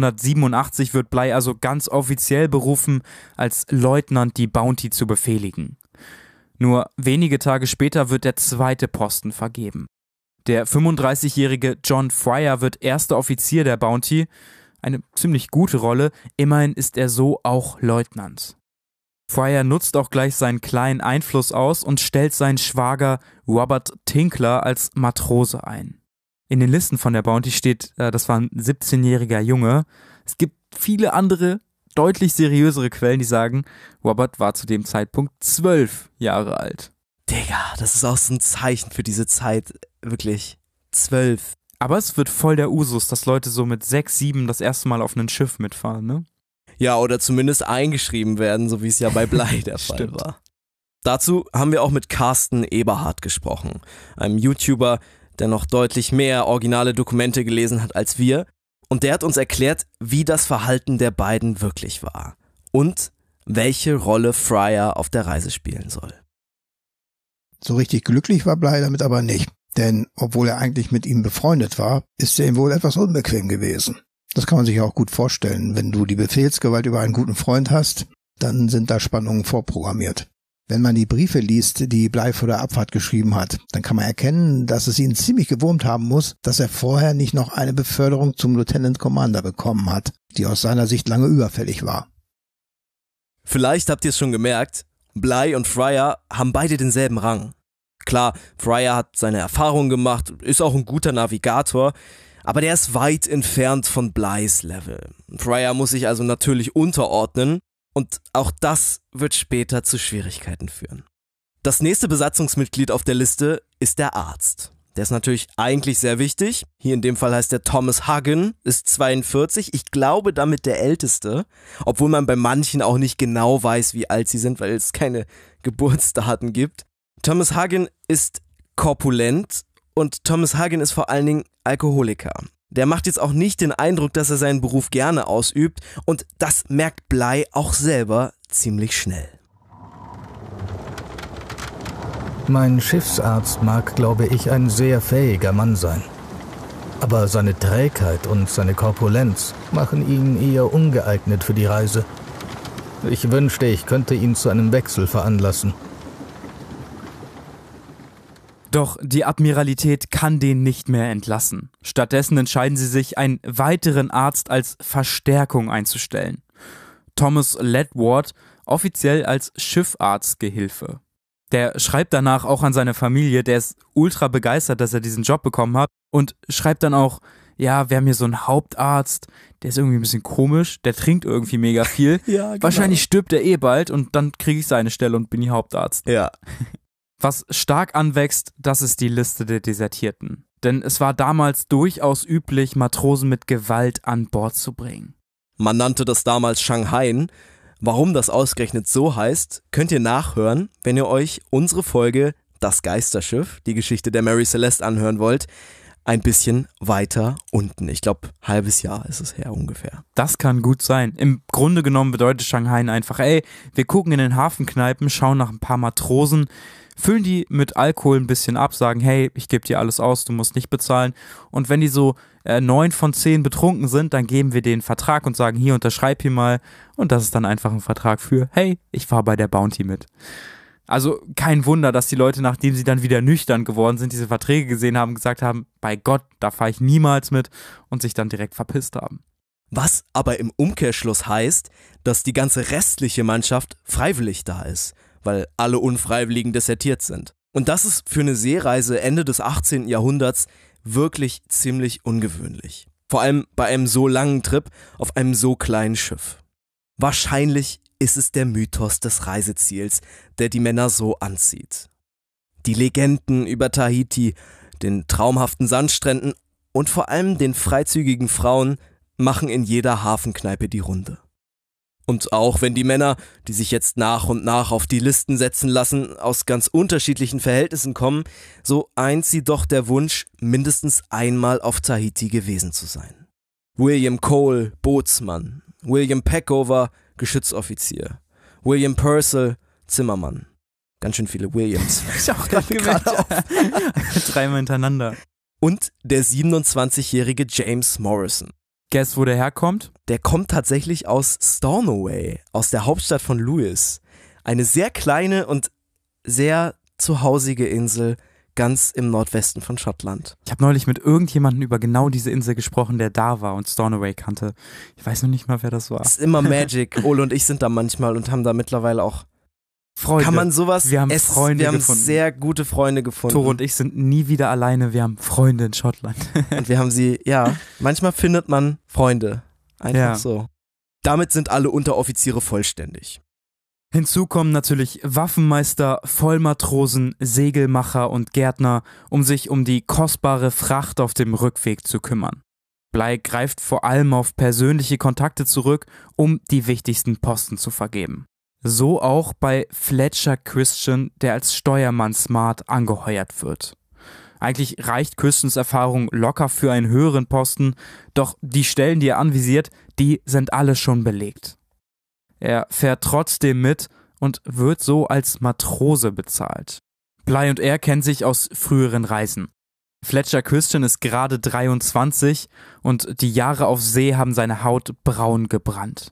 1787 wird Bligh also ganz offiziell berufen, als Leutnant die Bounty zu befehligen. Nur wenige Tage später wird der zweite Posten vergeben. Der 35-jährige John Fryer wird erster Offizier der Bounty, eine ziemlich gute Rolle, immerhin ist er so auch Leutnant. Fryer nutzt auch gleich seinen kleinen Einfluss aus und stellt seinen Schwager Robert Tinkler als Matrose ein. In den Listen von der Bounty steht, das war ein 17-jähriger Junge. Es gibt viele andere, deutlich seriösere Quellen, die sagen, Robert war zu dem Zeitpunkt 12 Jahre alt.
Digga, das ist auch so ein Zeichen für diese Zeit, wirklich. 12.
Aber es wird voll der Usus, dass Leute so mit 6, 7 das erste Mal auf ein Schiff mitfahren, ne?
Ja, oder zumindest eingeschrieben werden, so wie es ja bei Bligh der Fall war. Dazu haben wir auch mit Carsten Eberhardt gesprochen, einem YouTuber, der noch deutlich mehr originale Dokumente gelesen hat als wir. Und der hat uns erklärt, wie das Verhalten der beiden wirklich war und welche Rolle Fryer auf der Reise spielen soll.
So richtig glücklich war Bligh damit aber nicht. Denn obwohl er eigentlich mit ihm befreundet war, ist er ihm wohl etwas unbequem gewesen. Das kann man sich auch gut vorstellen. Wenn du die Befehlsgewalt über einen guten Freund hast, dann sind da Spannungen vorprogrammiert. Wenn man die Briefe liest, die Bligh vor der Abfahrt geschrieben hat, dann kann man erkennen, dass es ihn ziemlich gewurmt haben muss, dass er vorher nicht noch eine Beförderung zum Lieutenant Commander bekommen hat, die aus seiner Sicht lange überfällig war.
Vielleicht habt ihr es schon gemerkt, Bligh und Fryer haben beide denselben Rang. Klar, Fryer hat seine Erfahrungen gemacht, ist auch ein guter Navigator, aber der ist weit entfernt von Blighs Level. Fryer muss sich also natürlich unterordnen und auch das wird später zu Schwierigkeiten führen. Das nächste Besatzungsmitglied auf der Liste ist der Arzt. Der ist natürlich eigentlich sehr wichtig. Hier in dem Fall heißt der Thomas Hagen, ist 42. Ich glaube damit der Älteste, obwohl man bei manchen auch nicht genau weiß, wie alt sie sind, weil es keine Geburtsdaten gibt. Thomas Hagen ist korpulent und Thomas Hagen ist vor allen Dingen Alkoholiker. Der macht jetzt auch nicht den Eindruck, dass er seinen Beruf gerne ausübt und das merkt Bligh auch selber ziemlich schnell.
Mein Schiffsarzt mag, glaube ich, ein sehr fähiger Mann sein. Aber seine Trägheit und seine Korpulenz machen ihn eher ungeeignet für die Reise. Ich wünschte, ich könnte ihn zu einem Wechsel veranlassen.
Doch die Admiralität kann den nicht mehr entlassen. Stattdessen entscheiden sie sich, einen weiteren Arzt als Verstärkung einzustellen. Thomas Ledward, offiziell als Schiffarztgehilfe. Der schreibt danach auch an seine Familie, der ist ultra begeistert, dass er diesen Job bekommen hat und schreibt dann auch, ja, wir haben hier so einen Hauptarzt, der ist irgendwie ein bisschen komisch, der trinkt irgendwie mega viel.
Ja, genau.
Wahrscheinlich stirbt er bald und dann kriege ich seine Stelle und bin hier Hauptarzt.
Ja.
Was stark anwächst, das ist die Liste der Desertierten. Denn es war damals durchaus üblich, Matrosen mit Gewalt an Bord zu bringen.
Man nannte das damals Shanghai. Warum das ausgerechnet so heißt, könnt ihr nachhören, wenn ihr euch unsere Folge Das Geisterschiff, die Geschichte der Mary Celeste anhören wollt, ein bisschen weiter unten. Ich glaube, halbes Jahr ist es her ungefähr.
Das kann gut sein. Im Grunde genommen bedeutet Shanghai einfach, wir gucken in den Hafenkneipen, schauen nach ein paar Matrosen, füllen die mit Alkohol ein bisschen ab, sagen, hey, ich gebe dir alles aus, du musst nicht bezahlen. Und wenn die so 9 von 10 betrunken sind, dann geben wir denen einen Vertrag und sagen, hier, unterschreib hier mal. Und das ist dann einfach ein Vertrag für, hey, ich fahre bei der Bounty mit. Also kein Wunder, dass die Leute, nachdem sie dann wieder nüchtern geworden sind, diese Verträge gesehen haben, gesagt haben, bei Gott, da fahre ich niemals mit und sich dann direkt verpisst haben.
Was aber im Umkehrschluss heißt, dass die ganze restliche Mannschaft freiwillig da ist, weil alle Unfreiwilligen desertiert sind. Und das ist für eine Seereise Ende des 18. Jahrhunderts wirklich ziemlich ungewöhnlich. Vor allem bei einem so langen Trip auf einem so kleinen Schiff. Wahrscheinlich ist es der Mythos des Reiseziels, der die Männer so anzieht. Die Legenden über Tahiti, den traumhaften Sandstränden und vor allem den freizügigen Frauen machen in jeder Hafenkneipe die Runde. Und auch wenn die Männer, die sich jetzt nach und nach auf die Listen setzen lassen, aus ganz unterschiedlichen Verhältnissen kommen, so eint sie doch der Wunsch, mindestens einmal auf Tahiti gewesen zu sein. William Cole, Bootsmann. William Peckover, Geschützoffizier. William Purcell, Zimmermann. Ganz schön viele Williams.
Ich auch gerade auf. Dreimal hintereinander.
Und der 27-jährige James Morrison.
Guess, wo der herkommt?
Der kommt tatsächlich aus Stornoway, aus der Hauptstadt von Lewis. Eine sehr kleine und sehr zuhausige Insel, ganz im Nordwesten von Schottland.
Ich habe neulich mit irgendjemandem über genau diese Insel gesprochen, der da war und Stornoway kannte. Ich weiß noch nicht mal, wer das war.
Es ist immer Magic. Ole und ich sind da manchmal und haben da mittlerweile auch
Freunde.
Kann man sowas
wir haben
essen?
Freunde
Wir haben
gefunden.
sehr gute Freunde gefunden.
Tore und ich sind nie wieder alleine, wir haben Freunde in Schottland.
Und wir haben sie, ja, manchmal findet man Freunde. Einfach so. Damit sind alle Unteroffiziere vollständig.
Hinzu kommen natürlich Waffenmeister, Vollmatrosen, Segelmacher und Gärtner, um sich um die kostbare Fracht auf dem Rückweg zu kümmern. Bligh greift vor allem auf persönliche Kontakte zurück, um die wichtigsten Posten zu vergeben. So auch bei Fletcher Christian, der als Steuermann smart angeheuert wird. Eigentlich reicht Christians Erfahrung locker für einen höheren Posten, doch die Stellen, die er anvisiert, die sind alle schon belegt. Er fährt trotzdem mit und wird so als Matrose bezahlt. Bligh und er kennen sich aus früheren Reisen. Fletcher Christian ist gerade 23 und die Jahre auf See haben seine Haut braun gebrannt.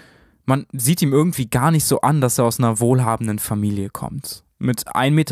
Man sieht ihm irgendwie gar nicht so an, dass er aus einer wohlhabenden Familie kommt. Mit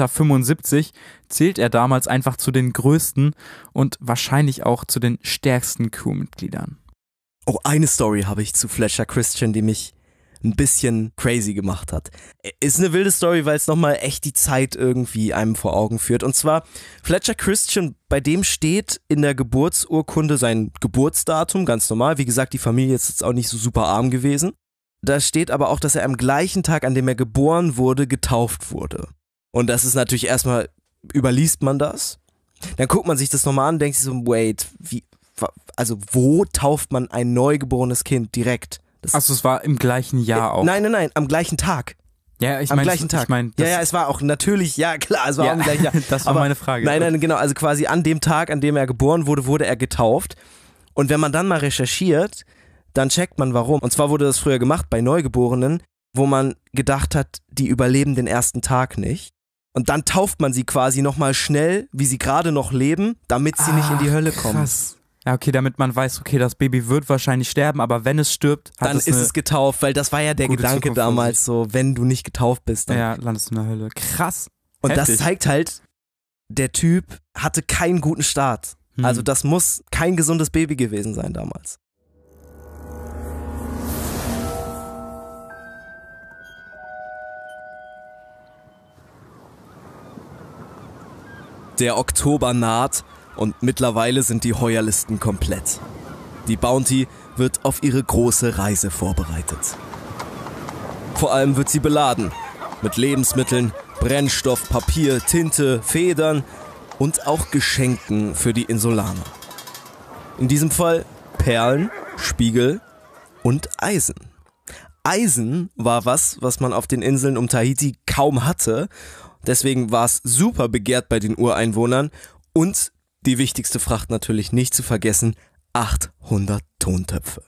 1,75 Meter zählt er damals einfach zu den größten und wahrscheinlich auch zu den stärksten Crewmitgliedern.
Oh, eine Story habe ich zu Fletcher Christian, die mich ein bisschen crazy gemacht hat. Ist eine wilde Story, weil es nochmal echt die Zeit irgendwie einem vor Augen führt. Und zwar, Fletcher Christian, bei dem steht in der Geburtsurkunde sein Geburtsdatum, ganz normal. Wie gesagt, die Familie ist jetzt auch nicht so super arm gewesen. Da steht aber auch, dass er am gleichen Tag, an dem er geboren wurde, getauft wurde. Und das ist natürlich erstmal, überliest man das. Dann guckt man sich das nochmal an und denkt sich so, wait, wo tauft man ein neugeborenes Kind direkt?
Achso, es war im gleichen Jahr auch.
Nein, am gleichen Tag.
Ja,
am gleichen Tag. Es war auch natürlich, ja klar, es war auch am gleichen Jahr.
Das war meine Frage.
Nein, genau, also quasi an dem Tag, an dem er geboren wurde, wurde er getauft. Und wenn man dann mal recherchiert, dann checkt man warum. Und zwar wurde das früher gemacht bei Neugeborenen, wo man gedacht hat, die überleben den ersten Tag nicht. Und dann tauft man sie quasi nochmal schnell, wie sie gerade noch leben, damit sie nicht in die Hölle kommen.
Krass. Ja, okay, damit man weiß, okay, das Baby wird wahrscheinlich sterben, aber wenn es stirbt,
dann ist es getauft, weil das war ja der Gedanke
Zukunft
damals so, wenn du nicht getauft bist.
Dann landest du in der Hölle. Krass.
Und
heftig.
Das zeigt halt, der Typ hatte keinen guten Start. Also das muss kein gesundes Baby gewesen sein damals. Der Oktober naht und mittlerweile sind die Heuerlisten komplett. Die Bounty wird auf ihre große Reise vorbereitet. Vor allem wird sie beladen mit Lebensmitteln, Brennstoff, Papier, Tinte, Federn und auch Geschenken für die Insulaner. In diesem Fall Perlen, Spiegel und Eisen. Eisen war was man auf den Inseln um Tahiti kaum hatte. Deswegen war es super begehrt bei den Ureinwohnern und die wichtigste Fracht natürlich nicht zu vergessen, 800 Tontöpfe.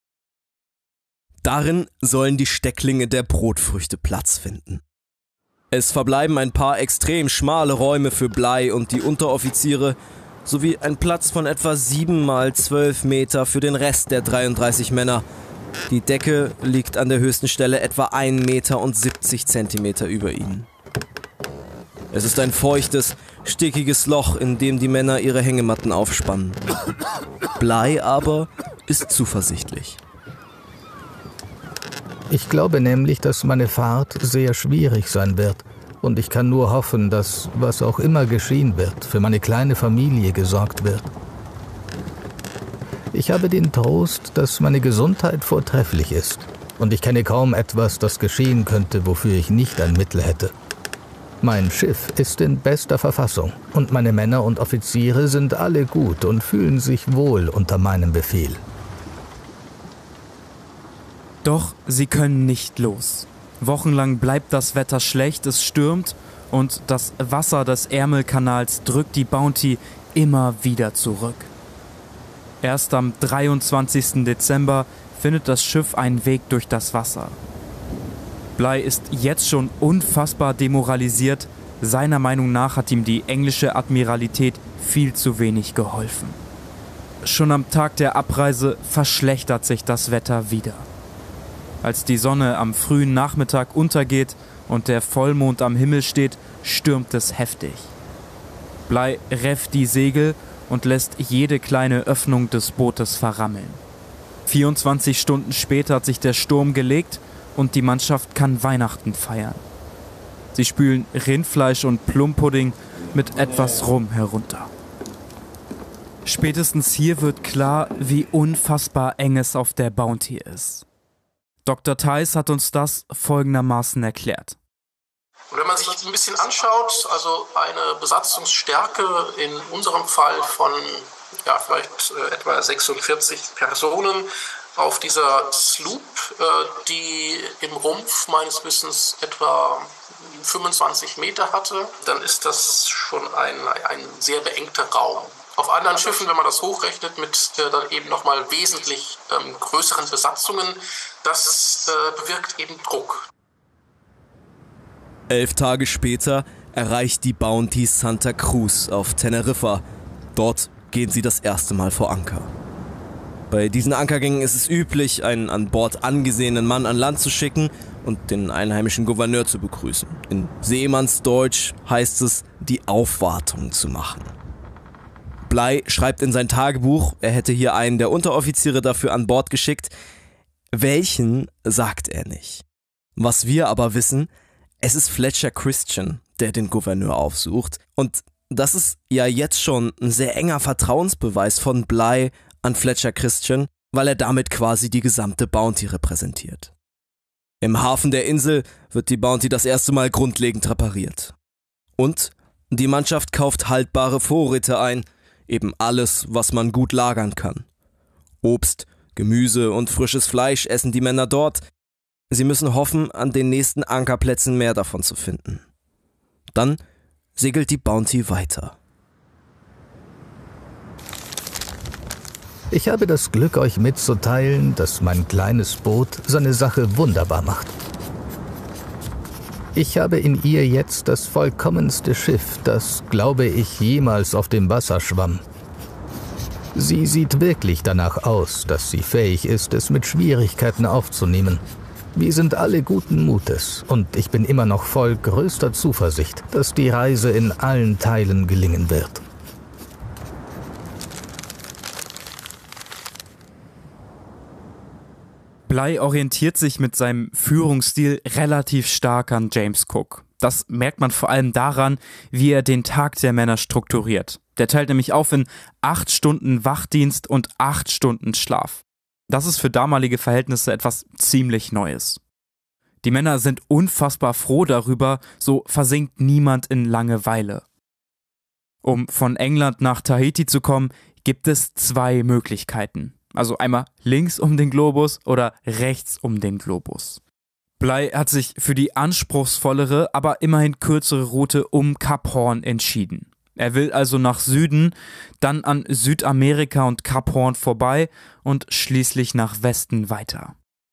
Darin sollen die Stecklinge der Brotfrüchte Platz finden. Es verbleiben ein paar extrem schmale Räume für Bligh und die Unteroffiziere sowie ein Platz von etwa 7 mal 12 Meter für den Rest der 33 Männer. Die Decke liegt an der höchsten Stelle etwa 1 Meter und 70 Zentimeter über ihnen. Es ist ein feuchtes, stickiges Loch, in dem die Männer ihre Hängematten aufspannen. Bligh aber ist zuversichtlich.
Ich glaube nämlich, dass meine Fahrt sehr schwierig sein wird. Und ich kann nur hoffen, dass, was auch immer geschehen wird, für meine kleine Familie gesorgt wird. Ich habe den Trost, dass meine Gesundheit vortrefflich ist. Und ich kenne kaum etwas, das geschehen könnte, wofür ich nicht ein Mittel hätte. Mein Schiff ist in bester Verfassung und meine Männer und Offiziere sind alle gut und fühlen sich wohl unter meinem Befehl.
Doch sie können nicht los. Wochenlang bleibt das Wetter schlecht, es stürmt und das Wasser des Ärmelkanals drückt die Bounty immer wieder zurück. Erst am 23. Dezember findet das Schiff einen Weg durch das Wasser. Bligh ist jetzt schon unfassbar demoralisiert. Seiner Meinung nach hat ihm die englische Admiralität viel zu wenig geholfen. Schon am Tag der Abreise verschlechtert sich das Wetter wieder. Als die Sonne am frühen Nachmittag untergeht und der Vollmond am Himmel steht, stürmt es heftig. Bligh refft die Segel und lässt jede kleine Öffnung des Bootes verrammeln. 24 Stunden später hat sich der Sturm gelegt und die Mannschaft kann Weihnachten feiern. Sie spülen Rindfleisch und Plumpudding mit etwas Rum herunter. Spätestens hier wird klar, wie unfassbar eng es auf der Bounty ist. Dr. Theis hat uns das folgendermaßen erklärt.
Und wenn man sich ein bisschen anschaut, also eine Besatzungsstärke in unserem Fall von vielleicht etwa 46 Personen auf dieser Sloop, die im Rumpf meines Wissens etwa 25 Meter hatte, dann ist das schon ein sehr beengter Raum. Auf anderen Schiffen, wenn man das hochrechnet, mit dann eben nochmal wesentlich größeren Besatzungen, das bewirkt eben Druck.
11 Tage später erreicht die Bounty Santa Cruz auf Teneriffa. Dort gehen sie das erste Mal vor Anker. Bei diesen Ankergängen ist es üblich, einen an Bord angesehenen Mann an Land zu schicken und den einheimischen Gouverneur zu begrüßen. In Seemannsdeutsch heißt es, die Aufwartung zu machen. Bligh schreibt in sein Tagebuch, er hätte hier einen der Unteroffiziere dafür an Bord geschickt. Welchen, sagt er nicht. Was wir aber wissen, es ist Fletcher Christian, der den Gouverneur aufsucht. Und das ist ja jetzt schon ein sehr enger Vertrauensbeweis von Bligh an Fletcher Christian, weil er damit quasi die gesamte Bounty repräsentiert. Im Hafen der Insel wird die Bounty das erste Mal grundlegend repariert. Und Die Mannschaft kauft haltbare Vorräte ein, eben alles, was man gut lagern kann. Obst, Gemüse und frisches Fleisch essen die Männer dort. Sie müssen hoffen, an den nächsten Ankerplätzen mehr davon zu finden. Dann segelt die Bounty weiter.
Ich habe das Glück, euch mitzuteilen, dass mein kleines Boot seine Sache wunderbar macht. Ich habe in ihr jetzt das vollkommenste Schiff, das, glaube ich, jemals auf dem Wasser schwamm. Sie sieht wirklich danach aus, dass sie fähig ist, es mit Schwierigkeiten aufzunehmen. Wir sind alle guten Mutes und ich bin immer noch voll größter Zuversicht, dass die Reise in allen Teilen gelingen wird.
Bligh orientiert sich mit seinem Führungsstil relativ stark an James Cook. Das merkt man vor allem daran, wie er den Tag der Männer strukturiert. Der teilt nämlich auf in 8 Stunden Wachdienst und 8 Stunden Schlaf. Das ist für damalige Verhältnisse etwas ziemlich Neues. Die Männer sind unfassbar froh darüber, so versinkt niemand in Langeweile. Um von England nach Tahiti zu kommen, gibt es 2 Möglichkeiten. Also einmal links um den Globus oder rechts um den Globus. Bligh hat sich für die anspruchsvollere, aber immerhin kürzere Route um Kap Horn entschieden. Er will also nach Süden, dann an Südamerika und Kap Horn vorbei und schließlich nach Westen weiter.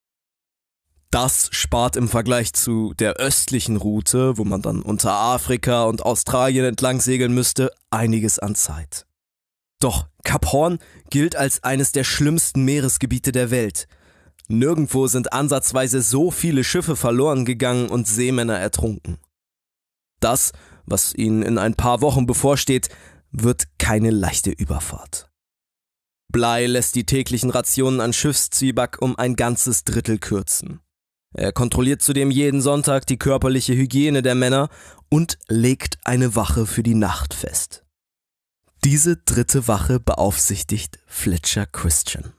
Das spart im Vergleich zu der östlichen Route, wo man dann unter Afrika und Australien entlang segeln müsste, einiges an Zeit. Doch Kap Horn gilt als eines der schlimmsten Meeresgebiete der Welt. Nirgendwo sind ansatzweise so viele Schiffe verloren gegangen und Seemänner ertrunken. Das, was ihnen in ein paar Wochen bevorsteht, wird keine leichte Überfahrt. Bligh lässt die täglichen Rationen an Schiffszwieback um ein ganzes Drittel kürzen. Er kontrolliert zudem jeden Sonntag die körperliche Hygiene der Männer und legt eine Wache für die Nacht fest. Diese 3. Wache beaufsichtigt Fletcher Christian.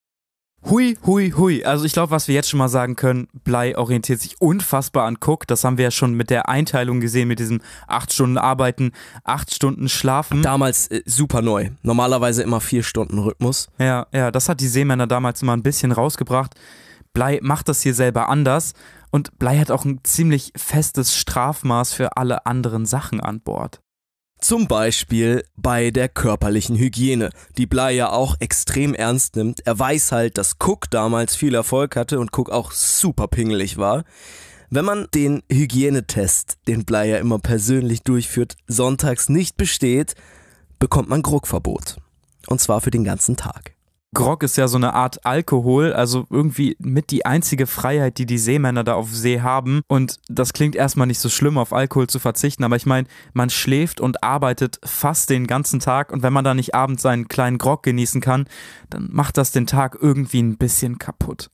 Hui, hui, hui. Also ich glaube, was wir jetzt schon mal sagen können, Bligh orientiert sich unfassbar an Cook. Das haben wir ja schon mit der Einteilung gesehen, mit diesem 8 Stunden Arbeiten, 8 Stunden Schlafen.
Damals super neu. Normalerweise immer 4 Stunden Rhythmus.
Ja, das hat die Seemänner damals immer ein bisschen rausgebracht. Bligh macht das hier selber anders und Bligh hat auch ein ziemlich festes Strafmaß für alle anderen Sachen an Bord.
Zum Beispiel bei der körperlichen Hygiene, die Bligh ja auch extrem ernst nimmt. Er weiß halt, dass Cook damals viel Erfolg hatte und Cook auch super pingelig war. Wenn man den Hygienetest, den Bligh ja immer persönlich durchführt, sonntags nicht besteht, bekommt man Grogverbot. Und zwar für den ganzen Tag.
Grog ist ja so eine Art Alkohol, also irgendwie mit die einzige Freiheit, die die Seemänner da auf See haben. Und das klingt erstmal nicht so schlimm, auf Alkohol zu verzichten, aber ich meine, man schläft und arbeitet fast den ganzen Tag und wenn man da nicht abends seinen kleinen Grog genießen kann, dann macht das den Tag irgendwie ein bisschen kaputt.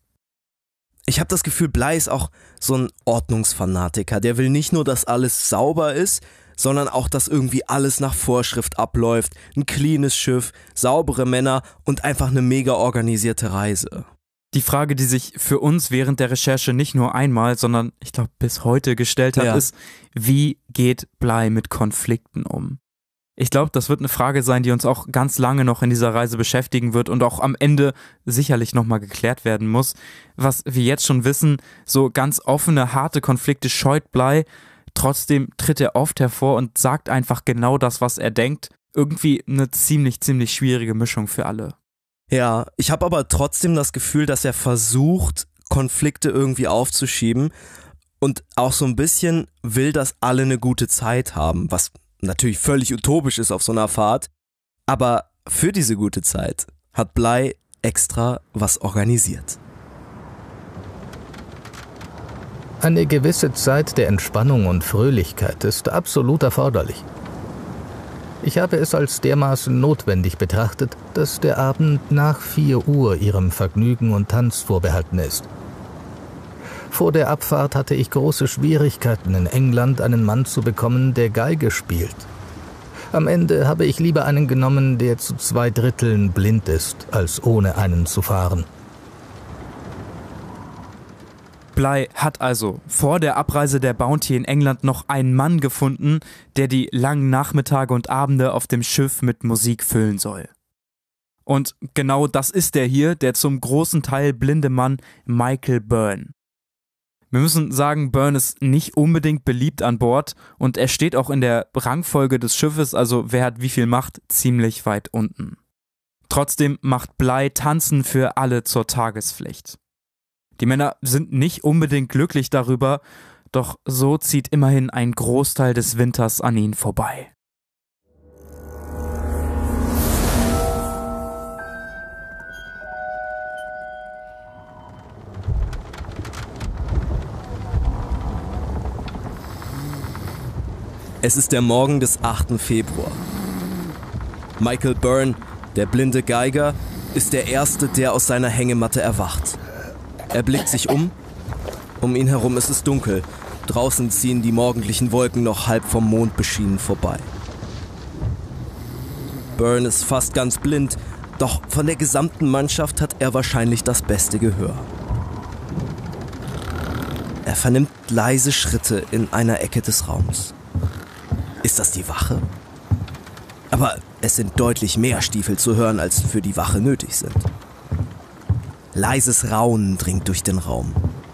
Ich habe das Gefühl, Bligh ist auch so ein Ordnungsfanatiker. Der will nicht nur, dass alles sauber ist, sondern auch, dass irgendwie alles nach Vorschrift abläuft. Ein cleanes Schiff, saubere Männer und einfach eine mega organisierte Reise.
Die Frage, die sich für uns während der Recherche nicht nur einmal, sondern ich glaube bis heute gestellt hat, ist, wie geht Bligh mit Konflikten um? Ich glaube, das wird eine Frage sein, die uns auch ganz lange noch in dieser Reise beschäftigen wird und auch am Ende sicherlich nochmal geklärt werden muss. Was wir jetzt schon wissen, so ganz offene, harte Konflikte scheut Bligh. Trotzdem tritt er oft hervor und sagt einfach genau das, was er denkt. Irgendwie eine ziemlich schwierige Mischung für alle.
Ja, ich habe aber trotzdem das Gefühl, dass er versucht, Konflikte irgendwie aufzuschieben und auch so ein bisschen will, dass alle eine gute Zeit haben, was natürlich völlig utopisch ist auf so einer Fahrt. Aber für diese gute Zeit hat Bligh extra was organisiert.
Eine gewisse Zeit der Entspannung und Fröhlichkeit ist absolut erforderlich. Ich habe es als dermaßen notwendig betrachtet, dass der Abend nach 4 Uhr ihrem Vergnügen und Tanz vorbehalten ist. Vor der Abfahrt hatte ich große Schwierigkeiten, in England einen Mann zu bekommen, der Geige spielt. Am Ende habe ich lieber einen genommen, der zu 2/3 blind ist, als ohne einen zu fahren.
Bligh hat also vor der Abreise der Bounty in England noch einen Mann gefunden, der die langen Nachmittage und Abende auf dem Schiff mit Musik füllen soll. Und genau das ist der hier, der zum großen Teil blinde Mann Michael Byrne. Wir müssen sagen, Byrne ist nicht unbedingt beliebt an Bord und er steht auch in der Rangfolge des Schiffes, also wer hat wie viel Macht, ziemlich weit unten. Trotzdem macht Bligh Tanzen für alle zur Tagespflicht. Die Männer sind nicht unbedingt glücklich darüber, doch so zieht immerhin ein Großteil des Winters an ihnen vorbei.
Es ist der Morgen des 8. Februar. Michael Byrne, der blinde Geiger, ist der Erste, der aus seiner Hängematte erwacht. Er blickt sich um ihn herum ist es dunkel. Draußen ziehen die morgendlichen Wolken noch halb vom Mond beschienen vorbei. Byrne ist fast ganz blind, doch von der gesamten Mannschaft hat er wahrscheinlich das beste Gehör. Er vernimmt leise Schritte in einer Ecke des Raums. Ist das die Wache? Aber es sind deutlich mehr Stiefel zu hören, als für die Wache nötig sind. Leises Raunen dringt durch den Raum.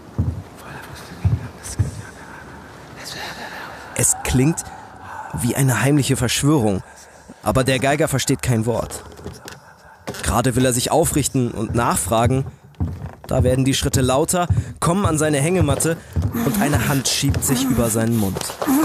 Es klingt wie eine heimliche Verschwörung, aber der Geiger versteht kein Wort. Gerade will er sich aufrichten und nachfragen, da werden die Schritte lauter, kommen an seine Hängematte und eine Hand schiebt sich über seinen Mund.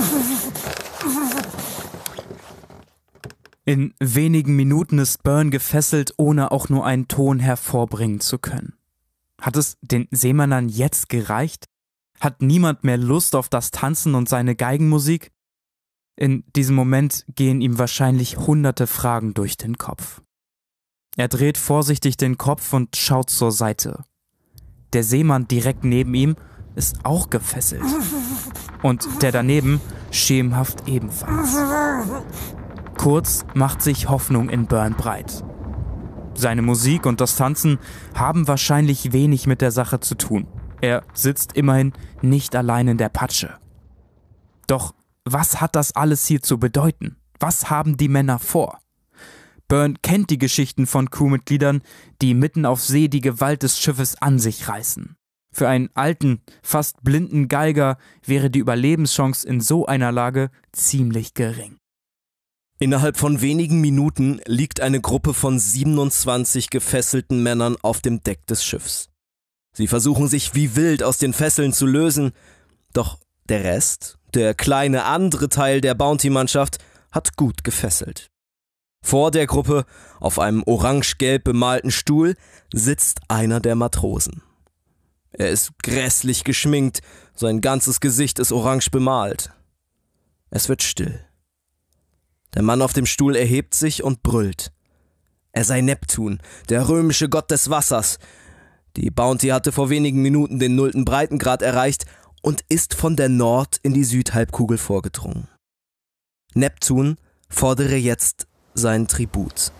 In wenigen Minuten ist Byrne gefesselt, ohne auch nur einen Ton hervorbringen zu können. Hat es den Seemännern jetzt gereicht? Hat niemand mehr Lust auf das Tanzen und seine Geigenmusik? In diesem Moment gehen ihm wahrscheinlich hunderte Fragen durch den Kopf. Er dreht vorsichtig den Kopf und schaut zur Seite. Der Seemann direkt neben ihm ist auch gefesselt. Und der daneben schemenhaft ebenfalls. Kurz macht sich Hoffnung in Byrne breit. Seine Musik und das Tanzen haben wahrscheinlich wenig mit der Sache zu tun. Er sitzt immerhin nicht allein in der Patsche. Doch was hat das alles hier zu bedeuten? Was haben die Männer vor? Byrne kennt die Geschichten von Crewmitgliedern, die mitten auf See die Gewalt des Schiffes an sich reißen. Für einen alten, fast blinden Geiger wäre die Überlebenschance in so einer Lage ziemlich gering.
Innerhalb von wenigen Minuten liegt eine Gruppe von 27 gefesselten Männern auf dem Deck des Schiffs. Sie versuchen sich wie wild aus den Fesseln zu lösen, doch der Rest, der kleine andere Teil der Bounty-Mannschaft, hat gut gefesselt. Vor der Gruppe, auf einem orange-gelb bemalten Stuhl, sitzt einer der Matrosen. Er ist grässlich geschminkt, sein ganzes Gesicht ist orange bemalt. Es wird still. Der Mann auf dem Stuhl erhebt sich und brüllt. Er sei Neptun, der römische Gott des Wassers. Die Bounty hatte vor wenigen Minuten den 0. Breitengrad erreicht und ist von der Nord- in die Südhalbkugel vorgedrungen. Neptun fordere jetzt seinen Tribut.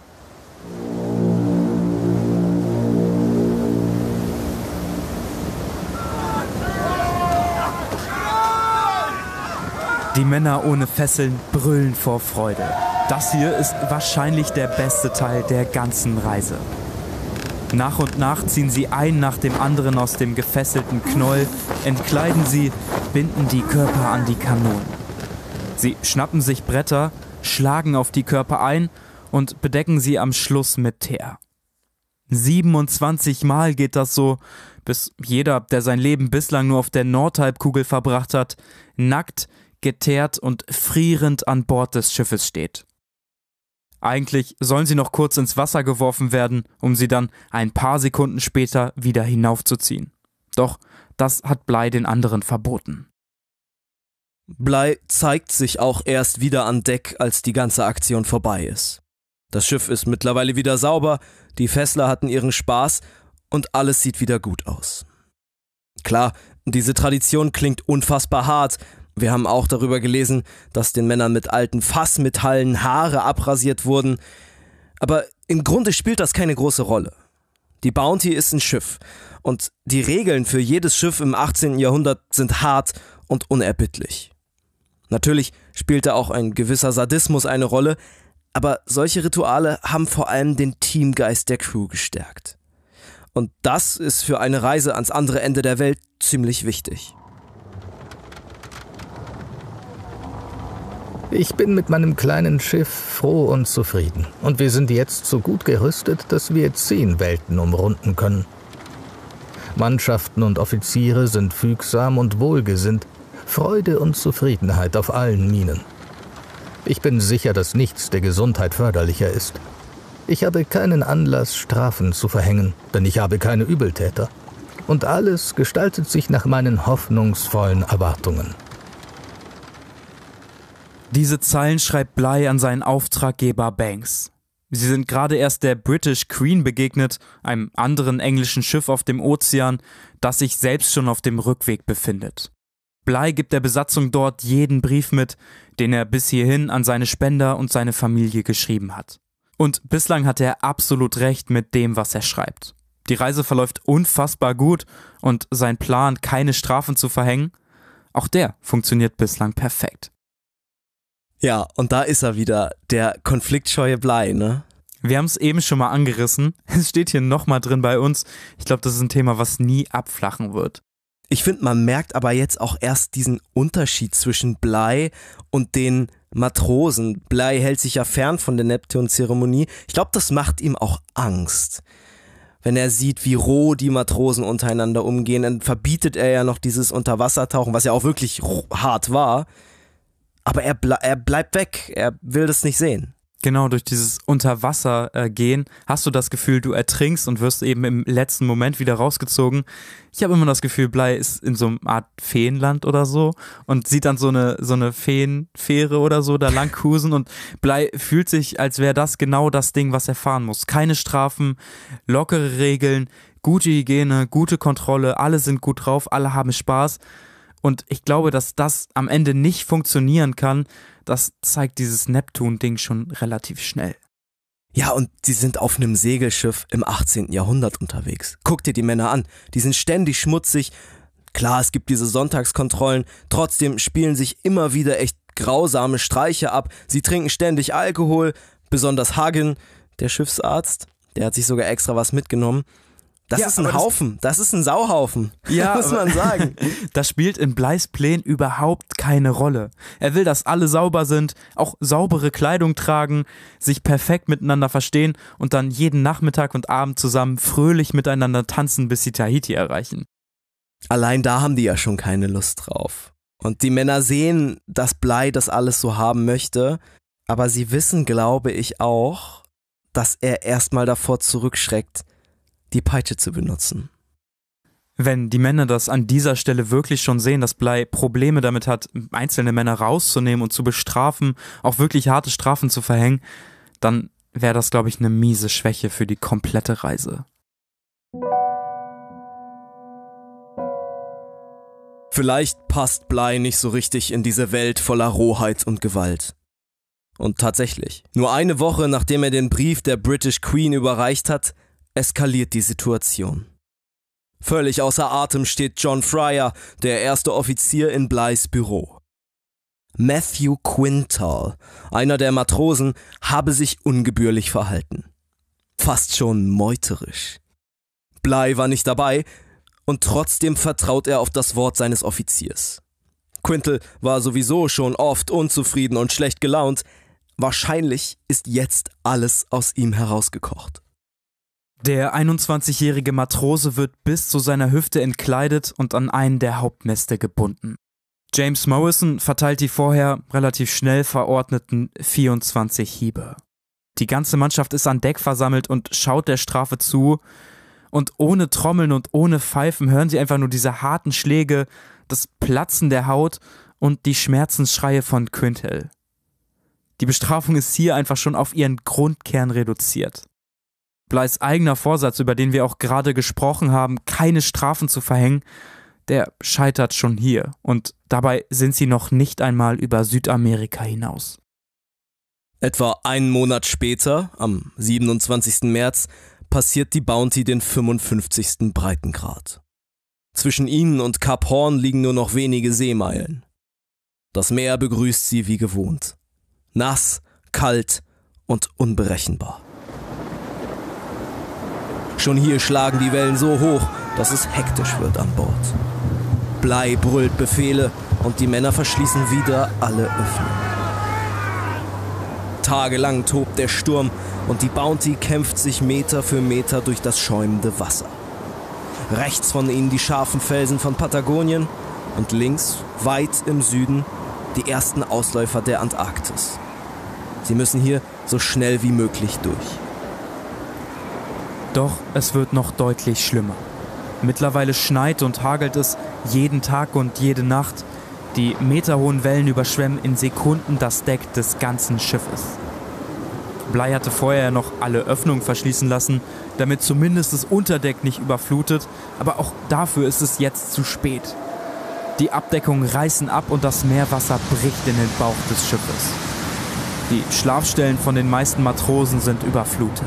Die Männer ohne Fesseln brüllen vor Freude. Das hier ist wahrscheinlich der beste Teil der ganzen Reise. Nach und nach ziehen sie einen nach dem anderen aus dem gefesselten Knoll, entkleiden sie, binden die Körper an die Kanonen. Sie schnappen sich Bretter, schlagen auf die Körper ein und bedecken sie am Schluss mit Teer. 27 Mal geht das so, bis jeder, der sein Leben bislang nur auf der Nordhalbkugel verbracht hat, nackt, geteert und frierend an Bord des Schiffes steht. Eigentlich sollen sie noch kurz ins Wasser geworfen werden, um sie dann ein paar Sekunden später wieder hinaufzuziehen. Doch das hat Bligh den anderen verboten.
Bligh zeigt sich auch erst wieder an Deck, als die ganze Aktion vorbei ist. Das Schiff ist mittlerweile wieder sauber, die Fessler hatten ihren Spaß und alles sieht wieder gut aus. Klar, diese Tradition klingt unfassbar hart. Wir haben auch darüber gelesen, dass den Männern mit alten Fassmetallen Haare abrasiert wurden. Aber im Grunde spielt das keine große Rolle. Die Bounty ist ein Schiff und die Regeln für jedes Schiff im 18. Jahrhundert sind hart und unerbittlich. Natürlich spielte auch ein gewisser Sadismus eine Rolle, aber solche Rituale haben vor allem den Teamgeist der Crew gestärkt. Und das ist für eine Reise ans andere Ende der Welt ziemlich wichtig.
Ich bin mit meinem kleinen Schiff froh und zufrieden. Und wir sind jetzt so gut gerüstet, dass wir 10 Welten umrunden können. Mannschaften und Offiziere sind fügsam und wohlgesinnt. Freude und Zufriedenheit auf allen Mienen. Ich bin sicher, dass nichts der Gesundheit förderlicher ist. Ich habe keinen Anlass, Strafen zu verhängen, denn ich habe keine Übeltäter. Und alles gestaltet sich nach meinen hoffnungsvollen Erwartungen.
Diese Zeilen schreibt Bligh an seinen Auftraggeber Banks. Sie sind gerade erst der British Queen begegnet, einem anderen englischen Schiff auf dem Ozean, das sich selbst schon auf dem Rückweg befindet. Bligh gibt der Besatzung dort jeden Brief mit, den er bis hierhin an seine Spender und seine Familie geschrieben hat. Und bislang hat er absolut recht mit dem, was er schreibt. Die Reise verläuft unfassbar gut und sein Plan, keine Strafen zu verhängen, auch der funktioniert bislang perfekt.
Ja, und da ist er wieder, der konfliktscheue Bligh, ne?
Wir haben es eben schon mal angerissen. Es steht hier nochmal drin bei uns. Ich glaube, das ist ein Thema, was nie abflachen wird.
Ich finde, man merkt aber jetzt auch erst diesen Unterschied zwischen Bligh und den Matrosen. Bligh hält sich ja fern von der Neptun-Zeremonie. Ich glaube, das macht ihm auch Angst. Wenn er sieht, wie roh die Matrosen untereinander umgehen, dann verbietet er ja noch dieses Unterwassertauchen, was ja auch wirklich hart war. Aber er bleibt weg, er will das nicht sehen.
Genau, durch dieses Unterwassergehen hast du das Gefühl, du ertrinkst und wirst eben im letzten Moment wieder rausgezogen. Ich habe immer das Gefühl, Bligh ist in so einer Art Feenland oder so und sieht dann so eine Feenfähre oder so da lang cruisen und Bligh fühlt sich, als wäre das genau das Ding, was er fahren muss. Keine Strafen, lockere Regeln, gute Hygiene, gute Kontrolle, alle sind gut drauf, alle haben Spaß. Und ich glaube, dass das am Ende nicht funktionieren kann, das zeigt dieses Neptun-Ding schon relativ schnell.
Ja, und sie sind auf einem Segelschiff im 18. Jahrhundert unterwegs. Guck dir die Männer an, die sind ständig schmutzig. Klar, es gibt diese Sonntagskontrollen, trotzdem spielen sich immer wieder echt grausame Streiche ab. Sie trinken ständig Alkohol, besonders Hagen, der Schiffsarzt, der hat sich sogar extra was mitgenommen. Das ist ein Haufen, das ist ein Sauhaufen,
ja,
muss man sagen.
Das spielt in Blighs Plänen überhaupt keine Rolle. Er will, dass alle sauber sind, auch saubere Kleidung tragen, sich perfekt miteinander verstehen und dann jeden Nachmittag und Abend zusammen fröhlich miteinander tanzen, bis sie Tahiti erreichen.
Allein da haben die ja schon keine Lust drauf. Und die Männer sehen, dass Bligh das alles so haben möchte, aber sie wissen, glaube ich, auch, dass er erstmal davor zurückschreckt, die Peitsche zu benutzen.
Wenn die Männer das an dieser Stelle wirklich schon sehen, dass Bligh Probleme damit hat, einzelne Männer rauszunehmen und zu bestrafen, auch wirklich harte Strafen zu verhängen, dann wäre das, glaube ich, eine miese Schwäche für die komplette Reise.
Vielleicht passt Bligh nicht so richtig in diese Welt voller Rohheit und Gewalt. Und tatsächlich, nur eine Woche nachdem er den Brief der British Queen überreicht hat, eskaliert die Situation. Völlig außer Atem steht John Fryer, der erste Offizier in Blighs Büro. Matthew Quintal, einer der Matrosen, habe sich ungebührlich verhalten. Fast schon meuterisch. Bligh war nicht dabei und trotzdem vertraut er auf das Wort seines Offiziers. Quintal war sowieso schon oft unzufrieden und schlecht gelaunt. Wahrscheinlich ist jetzt alles aus ihm herausgekocht.
Der 21-jährige Matrose wird bis zu seiner Hüfte entkleidet und an einen der Hauptmäste gebunden. James Morrison verteilt die vorher relativ schnell verordneten 24 Hiebe. Die ganze Mannschaft ist an Deck versammelt und schaut der Strafe zu. Und ohne Trommeln und ohne Pfeifen hören sie einfach nur diese harten Schläge, das Platzen der Haut und die Schmerzensschreie von Quintal. Die Bestrafung ist hier einfach schon auf ihren Grundkern reduziert. Blighs eigener Vorsatz, über den wir auch gerade gesprochen haben, keine Strafen zu verhängen, der scheitert schon hier. Und dabei sind sie noch nicht einmal über Südamerika hinaus.
Etwa einen Monat später, am 27. März, passiert die Bounty den 55. Breitengrad. Zwischen ihnen und Kap Horn liegen nur noch wenige Seemeilen. Das Meer begrüßt sie wie gewohnt. Nass, kalt und unberechenbar. Schon hier schlagen die Wellen so hoch, dass es hektisch wird an Bord. Bligh brüllt Befehle und die Männer verschließen wieder alle Öffnungen. Tagelang tobt der Sturm und die Bounty kämpft sich Meter für Meter durch das schäumende Wasser. Rechts von ihnen die scharfen Felsen von Patagonien und links, weit im Süden, die ersten Ausläufer der Antarktis. Sie müssen hier so schnell wie möglich durch.
Doch es wird noch deutlich schlimmer. Mittlerweile schneit und hagelt es jeden Tag und jede Nacht. Die meterhohen Wellen überschwemmen in Sekunden das Deck des ganzen Schiffes. Bligh hatte vorher noch alle Öffnungen verschließen lassen, damit zumindest das Unterdeck nicht überflutet, aber auch dafür ist es jetzt zu spät. Die Abdeckungen reißen ab und das Meerwasser bricht in den Bauch des Schiffes. Die Schlafstellen von den meisten Matrosen sind überflutet.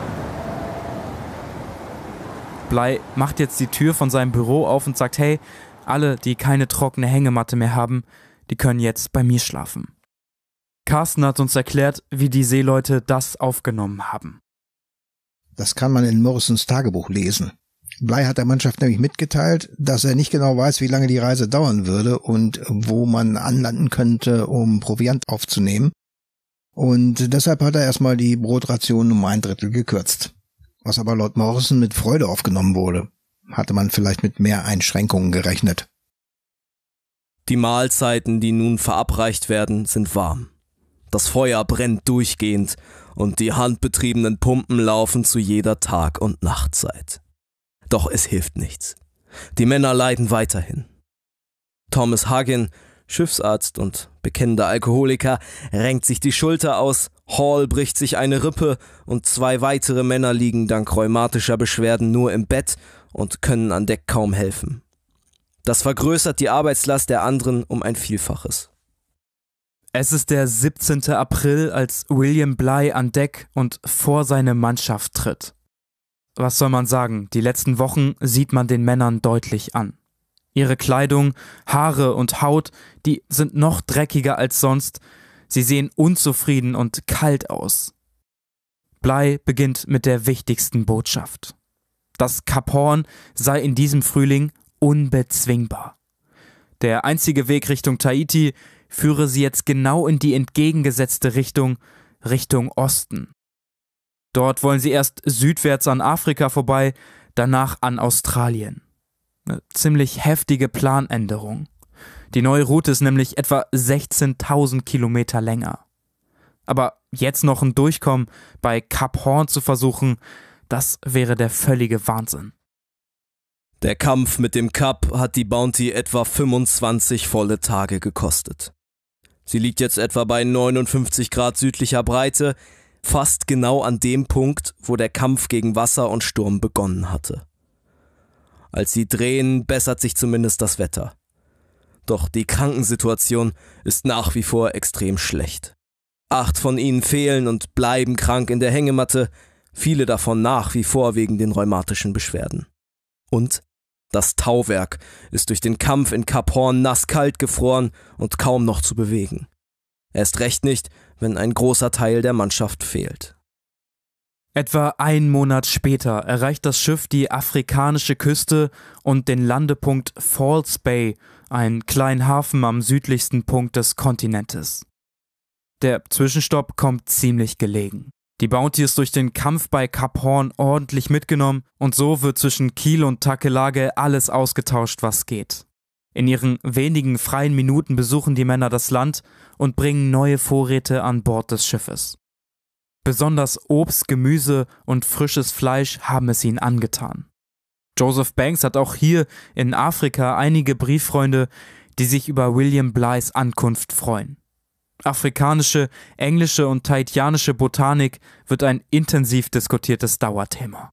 Bligh macht jetzt die Tür von seinem Büro auf und sagt, hey, alle, die keine trockene Hängematte mehr haben, die können jetzt bei mir schlafen. Carsten hat uns erklärt, wie die Seeleute das aufgenommen haben.
Das kann man in Morrisons Tagebuch lesen. Bligh hat der Mannschaft nämlich mitgeteilt, dass er nicht genau weiß, wie lange die Reise dauern würde und wo man anlanden könnte, um Proviant aufzunehmen. Und deshalb hat er erstmal die Brotration um 1/3 gekürzt. Was aber laut Morrison mit Freude aufgenommen wurde. Hatte man vielleicht mit mehr Einschränkungen gerechnet.
Die Mahlzeiten, die nun verabreicht werden, sind warm. Das Feuer brennt durchgehend und die handbetriebenen Pumpen laufen zu jeder Tag- und Nachtzeit. Doch es hilft nichts. Die Männer leiden weiterhin. Thomas Huggin, Schiffsarzt und bekennender Alkoholiker, renkt sich die Schulter aus, Hall bricht sich eine Rippe und 2 weitere Männer liegen dank rheumatischer Beschwerden nur im Bett und können an Deck kaum helfen. Das vergrößert die Arbeitslast der anderen um ein Vielfaches.
Es ist der 17. April, als William Bligh an Deck und vor seine Mannschaft tritt. Was soll man sagen, die letzten Wochen sieht man den Männern deutlich an. Ihre Kleidung, Haare und Haut, die sind noch dreckiger als sonst. Sie sehen unzufrieden und kalt aus. Bligh beginnt mit der wichtigsten Botschaft. Das Kap Horn sei in diesem Frühling unbezwingbar. Der einzige Weg Richtung Tahiti führe sie jetzt genau in die entgegengesetzte Richtung Osten. Dort wollen sie erst südwärts an Afrika vorbei, danach an Australien. Eine ziemlich heftige Planänderung. Die neue Route ist nämlich etwa 16.000 Kilometer länger. Aber jetzt noch ein Durchkommen bei Kap Horn zu versuchen, das wäre der völlige Wahnsinn.
Der Kampf mit dem Kap hat die Bounty etwa 25 volle Tage gekostet. Sie liegt jetzt etwa bei 59 Grad südlicher Breite, fast genau an dem Punkt, wo der Kampf gegen Wasser und Sturm begonnen hatte. Als sie drehen, bessert sich zumindest das Wetter. Doch die Krankensituation ist nach wie vor extrem schlecht. 8 von ihnen fehlen und bleiben krank in der Hängematte, viele davon nach wie vor wegen den rheumatischen Beschwerden. Und das Tauwerk ist durch den Kampf in Kap Horn nasskalt gefroren und kaum noch zu bewegen. Erst recht nicht, wenn ein großer Teil der Mannschaft fehlt.
Etwa 1 Monat später erreicht das Schiff die afrikanische Küste und den Landepunkt False Bay, einen kleinen Hafen am südlichsten Punkt des Kontinentes. Der Zwischenstopp kommt ziemlich gelegen. Die Bounty ist durch den Kampf bei Kap Horn ordentlich mitgenommen und so wird zwischen Kiel und Takelage alles ausgetauscht, was geht. In ihren wenigen freien Minuten besuchen die Männer das Land und bringen neue Vorräte an Bord des Schiffes. Besonders Obst, Gemüse und frisches Fleisch haben es ihnen angetan. Joseph Banks hat auch hier in Afrika einige Brieffreunde, die sich über William Blighs Ankunft freuen. Afrikanische, englische und tahitianische Botanik wird ein intensiv diskutiertes Dauerthema.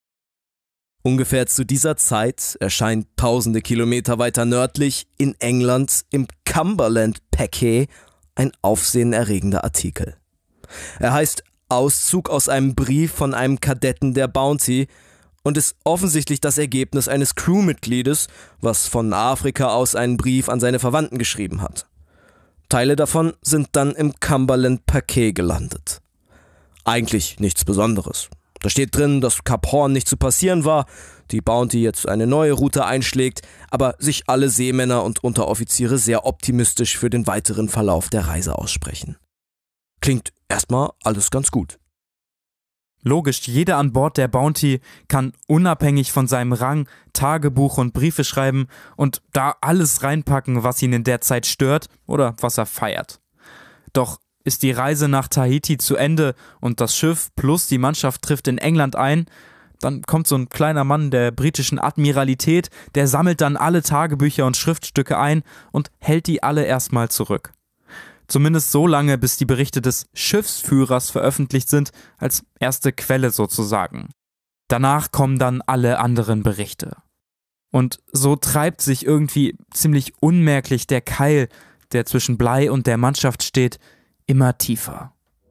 Ungefähr zu dieser Zeit erscheint tausende Kilometer weiter nördlich in England im Cumberland Paquet ein aufsehenerregender Artikel. Er heißt Auszug aus einem Brief von einem Kadetten der Bounty und ist offensichtlich das Ergebnis eines Crewmitgliedes, was von Afrika aus einen Brief an seine Verwandten geschrieben hat. Teile davon sind dann im Cumberland Paquet gelandet. Eigentlich nichts Besonderes. Da steht drin, dass Kap Horn nicht zu passieren war, die Bounty jetzt eine neue Route einschlägt, aber sich alle Seemänner und Unteroffiziere sehr optimistisch für den weiteren Verlauf der Reise aussprechen. Klingt erstmal alles ganz gut.
Logisch, jeder an Bord der Bounty kann unabhängig von seinem Rang Tagebuch und Briefe schreiben und da alles reinpacken, was ihn in der Zeit stört oder was er feiert. Doch ist die Reise nach Tahiti zu Ende und das Schiff plus die Mannschaft trifft in England ein, dann kommt so ein kleiner Mann der britischen Admiralität, der sammelt dann alle Tagebücher und Schriftstücke ein und hält die alle erstmal zurück. Zumindest so lange, bis die Berichte des Schiffsführers veröffentlicht sind, als erste Quelle sozusagen. Danach kommen dann alle anderen Berichte. Und so treibt sich irgendwie ziemlich unmerklich der Keil, der zwischen Bligh und der Mannschaft steht, immer tiefer.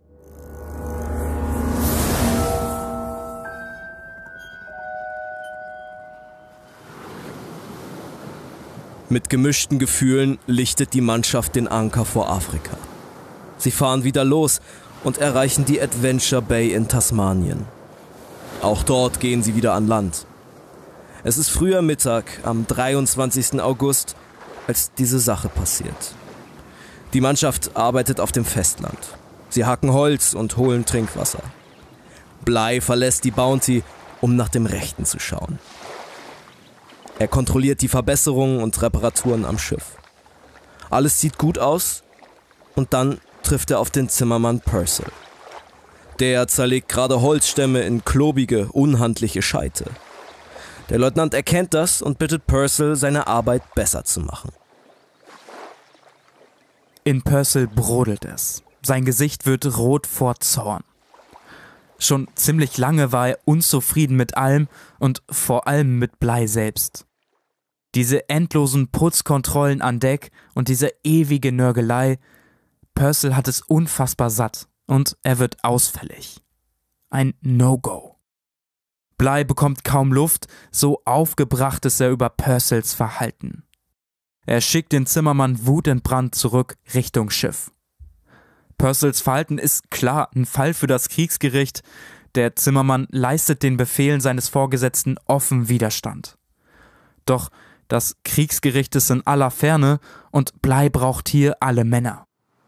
Mit gemischten Gefühlen lichtet die Mannschaft den Anker vor Afrika. Sie fahren wieder los und erreichen die Adventure Bay in Tasmanien. Auch dort gehen sie wieder an Land. Es ist früher Mittag am 23. August, als diese Sache passiert. Die Mannschaft arbeitet auf dem Festland. Sie hacken Holz und holen Trinkwasser. Bligh verlässt die Bounty, um nach dem Rechten zu schauen. Er kontrolliert die Verbesserungen und Reparaturen am Schiff. Alles sieht gut aus und dann trifft er auf den Zimmermann Purcell. Der zerlegt gerade Holzstämme in klobige, unhandliche Scheite. Der Leutnant erkennt das und bittet Purcell, seine Arbeit besser zu machen.
In Purcell brodelt es. Sein Gesicht wird rot vor Zorn. Schon ziemlich lange war er unzufrieden mit allem und vor allem mit Bligh selbst. Diese endlosen Putzkontrollen an Deck und diese ewige Nörgelei, Purcell hat es unfassbar satt und er wird ausfällig. Ein No-Go. Bligh bekommt kaum Luft, so aufgebracht ist er über Purcells Verhalten. Er schickt den Zimmermann wutentbrannt zurück Richtung Schiff. Purcells Verhalten ist klar ein Fall für das Kriegsgericht. Der Zimmermann leistet den Befehlen seines Vorgesetzten offen Widerstand. Doch das Kriegsgericht ist in aller Ferne und Bligh braucht hier alle Männer.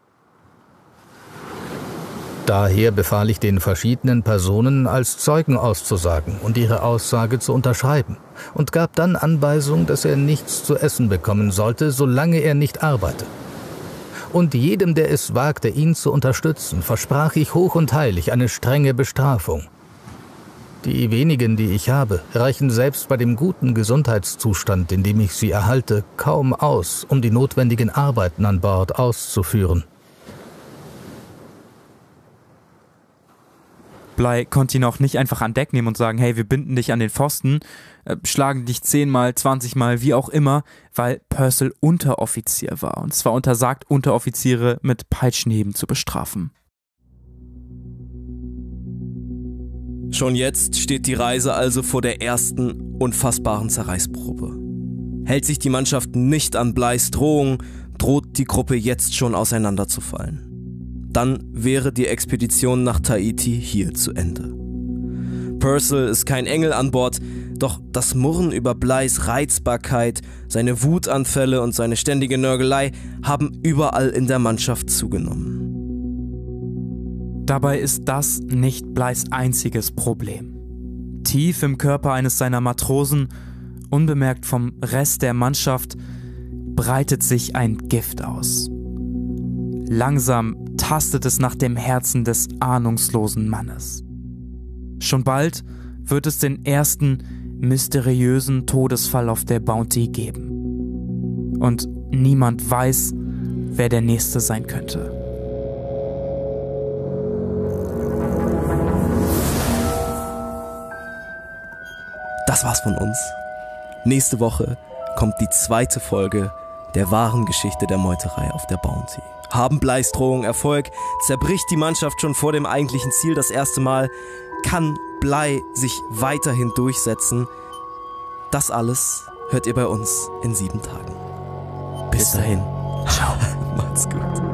Daher befahl ich den verschiedenen Personen, als Zeugen auszusagen und ihre Aussage zu unterschreiben und gab dann Anweisung, dass er nichts zu essen bekommen sollte, solange er nicht arbeite. Und jedem, der es wagte, ihn zu unterstützen, versprach ich hoch und heilig eine strenge Bestrafung. Die wenigen, die ich habe, reichen selbst bei dem guten Gesundheitszustand, in dem ich sie erhalte, kaum aus, um die notwendigen Arbeiten an Bord auszuführen.
Bligh konnte ihn auch nicht einfach an Deck nehmen und sagen, hey, wir binden dich an den Pfosten, schlagen dich 10-mal, 20-mal, wie auch immer, weil Purcell Unteroffizier war. Und zwar untersagt, Unteroffiziere mit Peitschenhieben zu bestrafen.
Schon jetzt steht die Reise also vor der ersten unfassbaren Zerreißprobe. Hält sich die Mannschaft nicht an Blighs Drohung, droht die Gruppe jetzt schon auseinanderzufallen. Dann wäre die Expedition nach Tahiti hier zu Ende. Purcell ist kein Engel an Bord, doch das Murren über Blighs Reizbarkeit, seine Wutanfälle und seine ständige Nörgelei haben überall in der Mannschaft zugenommen.
Dabei ist das nicht Blighs einziges Problem. Tief im Körper eines seiner Matrosen, unbemerkt vom Rest der Mannschaft, breitet sich ein Gift aus. Langsam tastet es nach dem Herzen des ahnungslosen Mannes. Schon bald wird es den ersten mysteriösen Todesfall auf der Bounty geben. Und niemand weiß, wer der Nächste sein könnte.
Das war's von uns. Nächste Woche kommt die zweite Folge der wahren Geschichte der Meuterei auf der Bounty. Haben Bleis Drohung Erfolg? Zerbricht die Mannschaft schon vor dem eigentlichen Ziel das erste Mal? Kann Blei sich weiterhin durchsetzen? Das alles hört ihr bei uns in 7 Tagen. Bis dahin. Ciao. Macht's gut.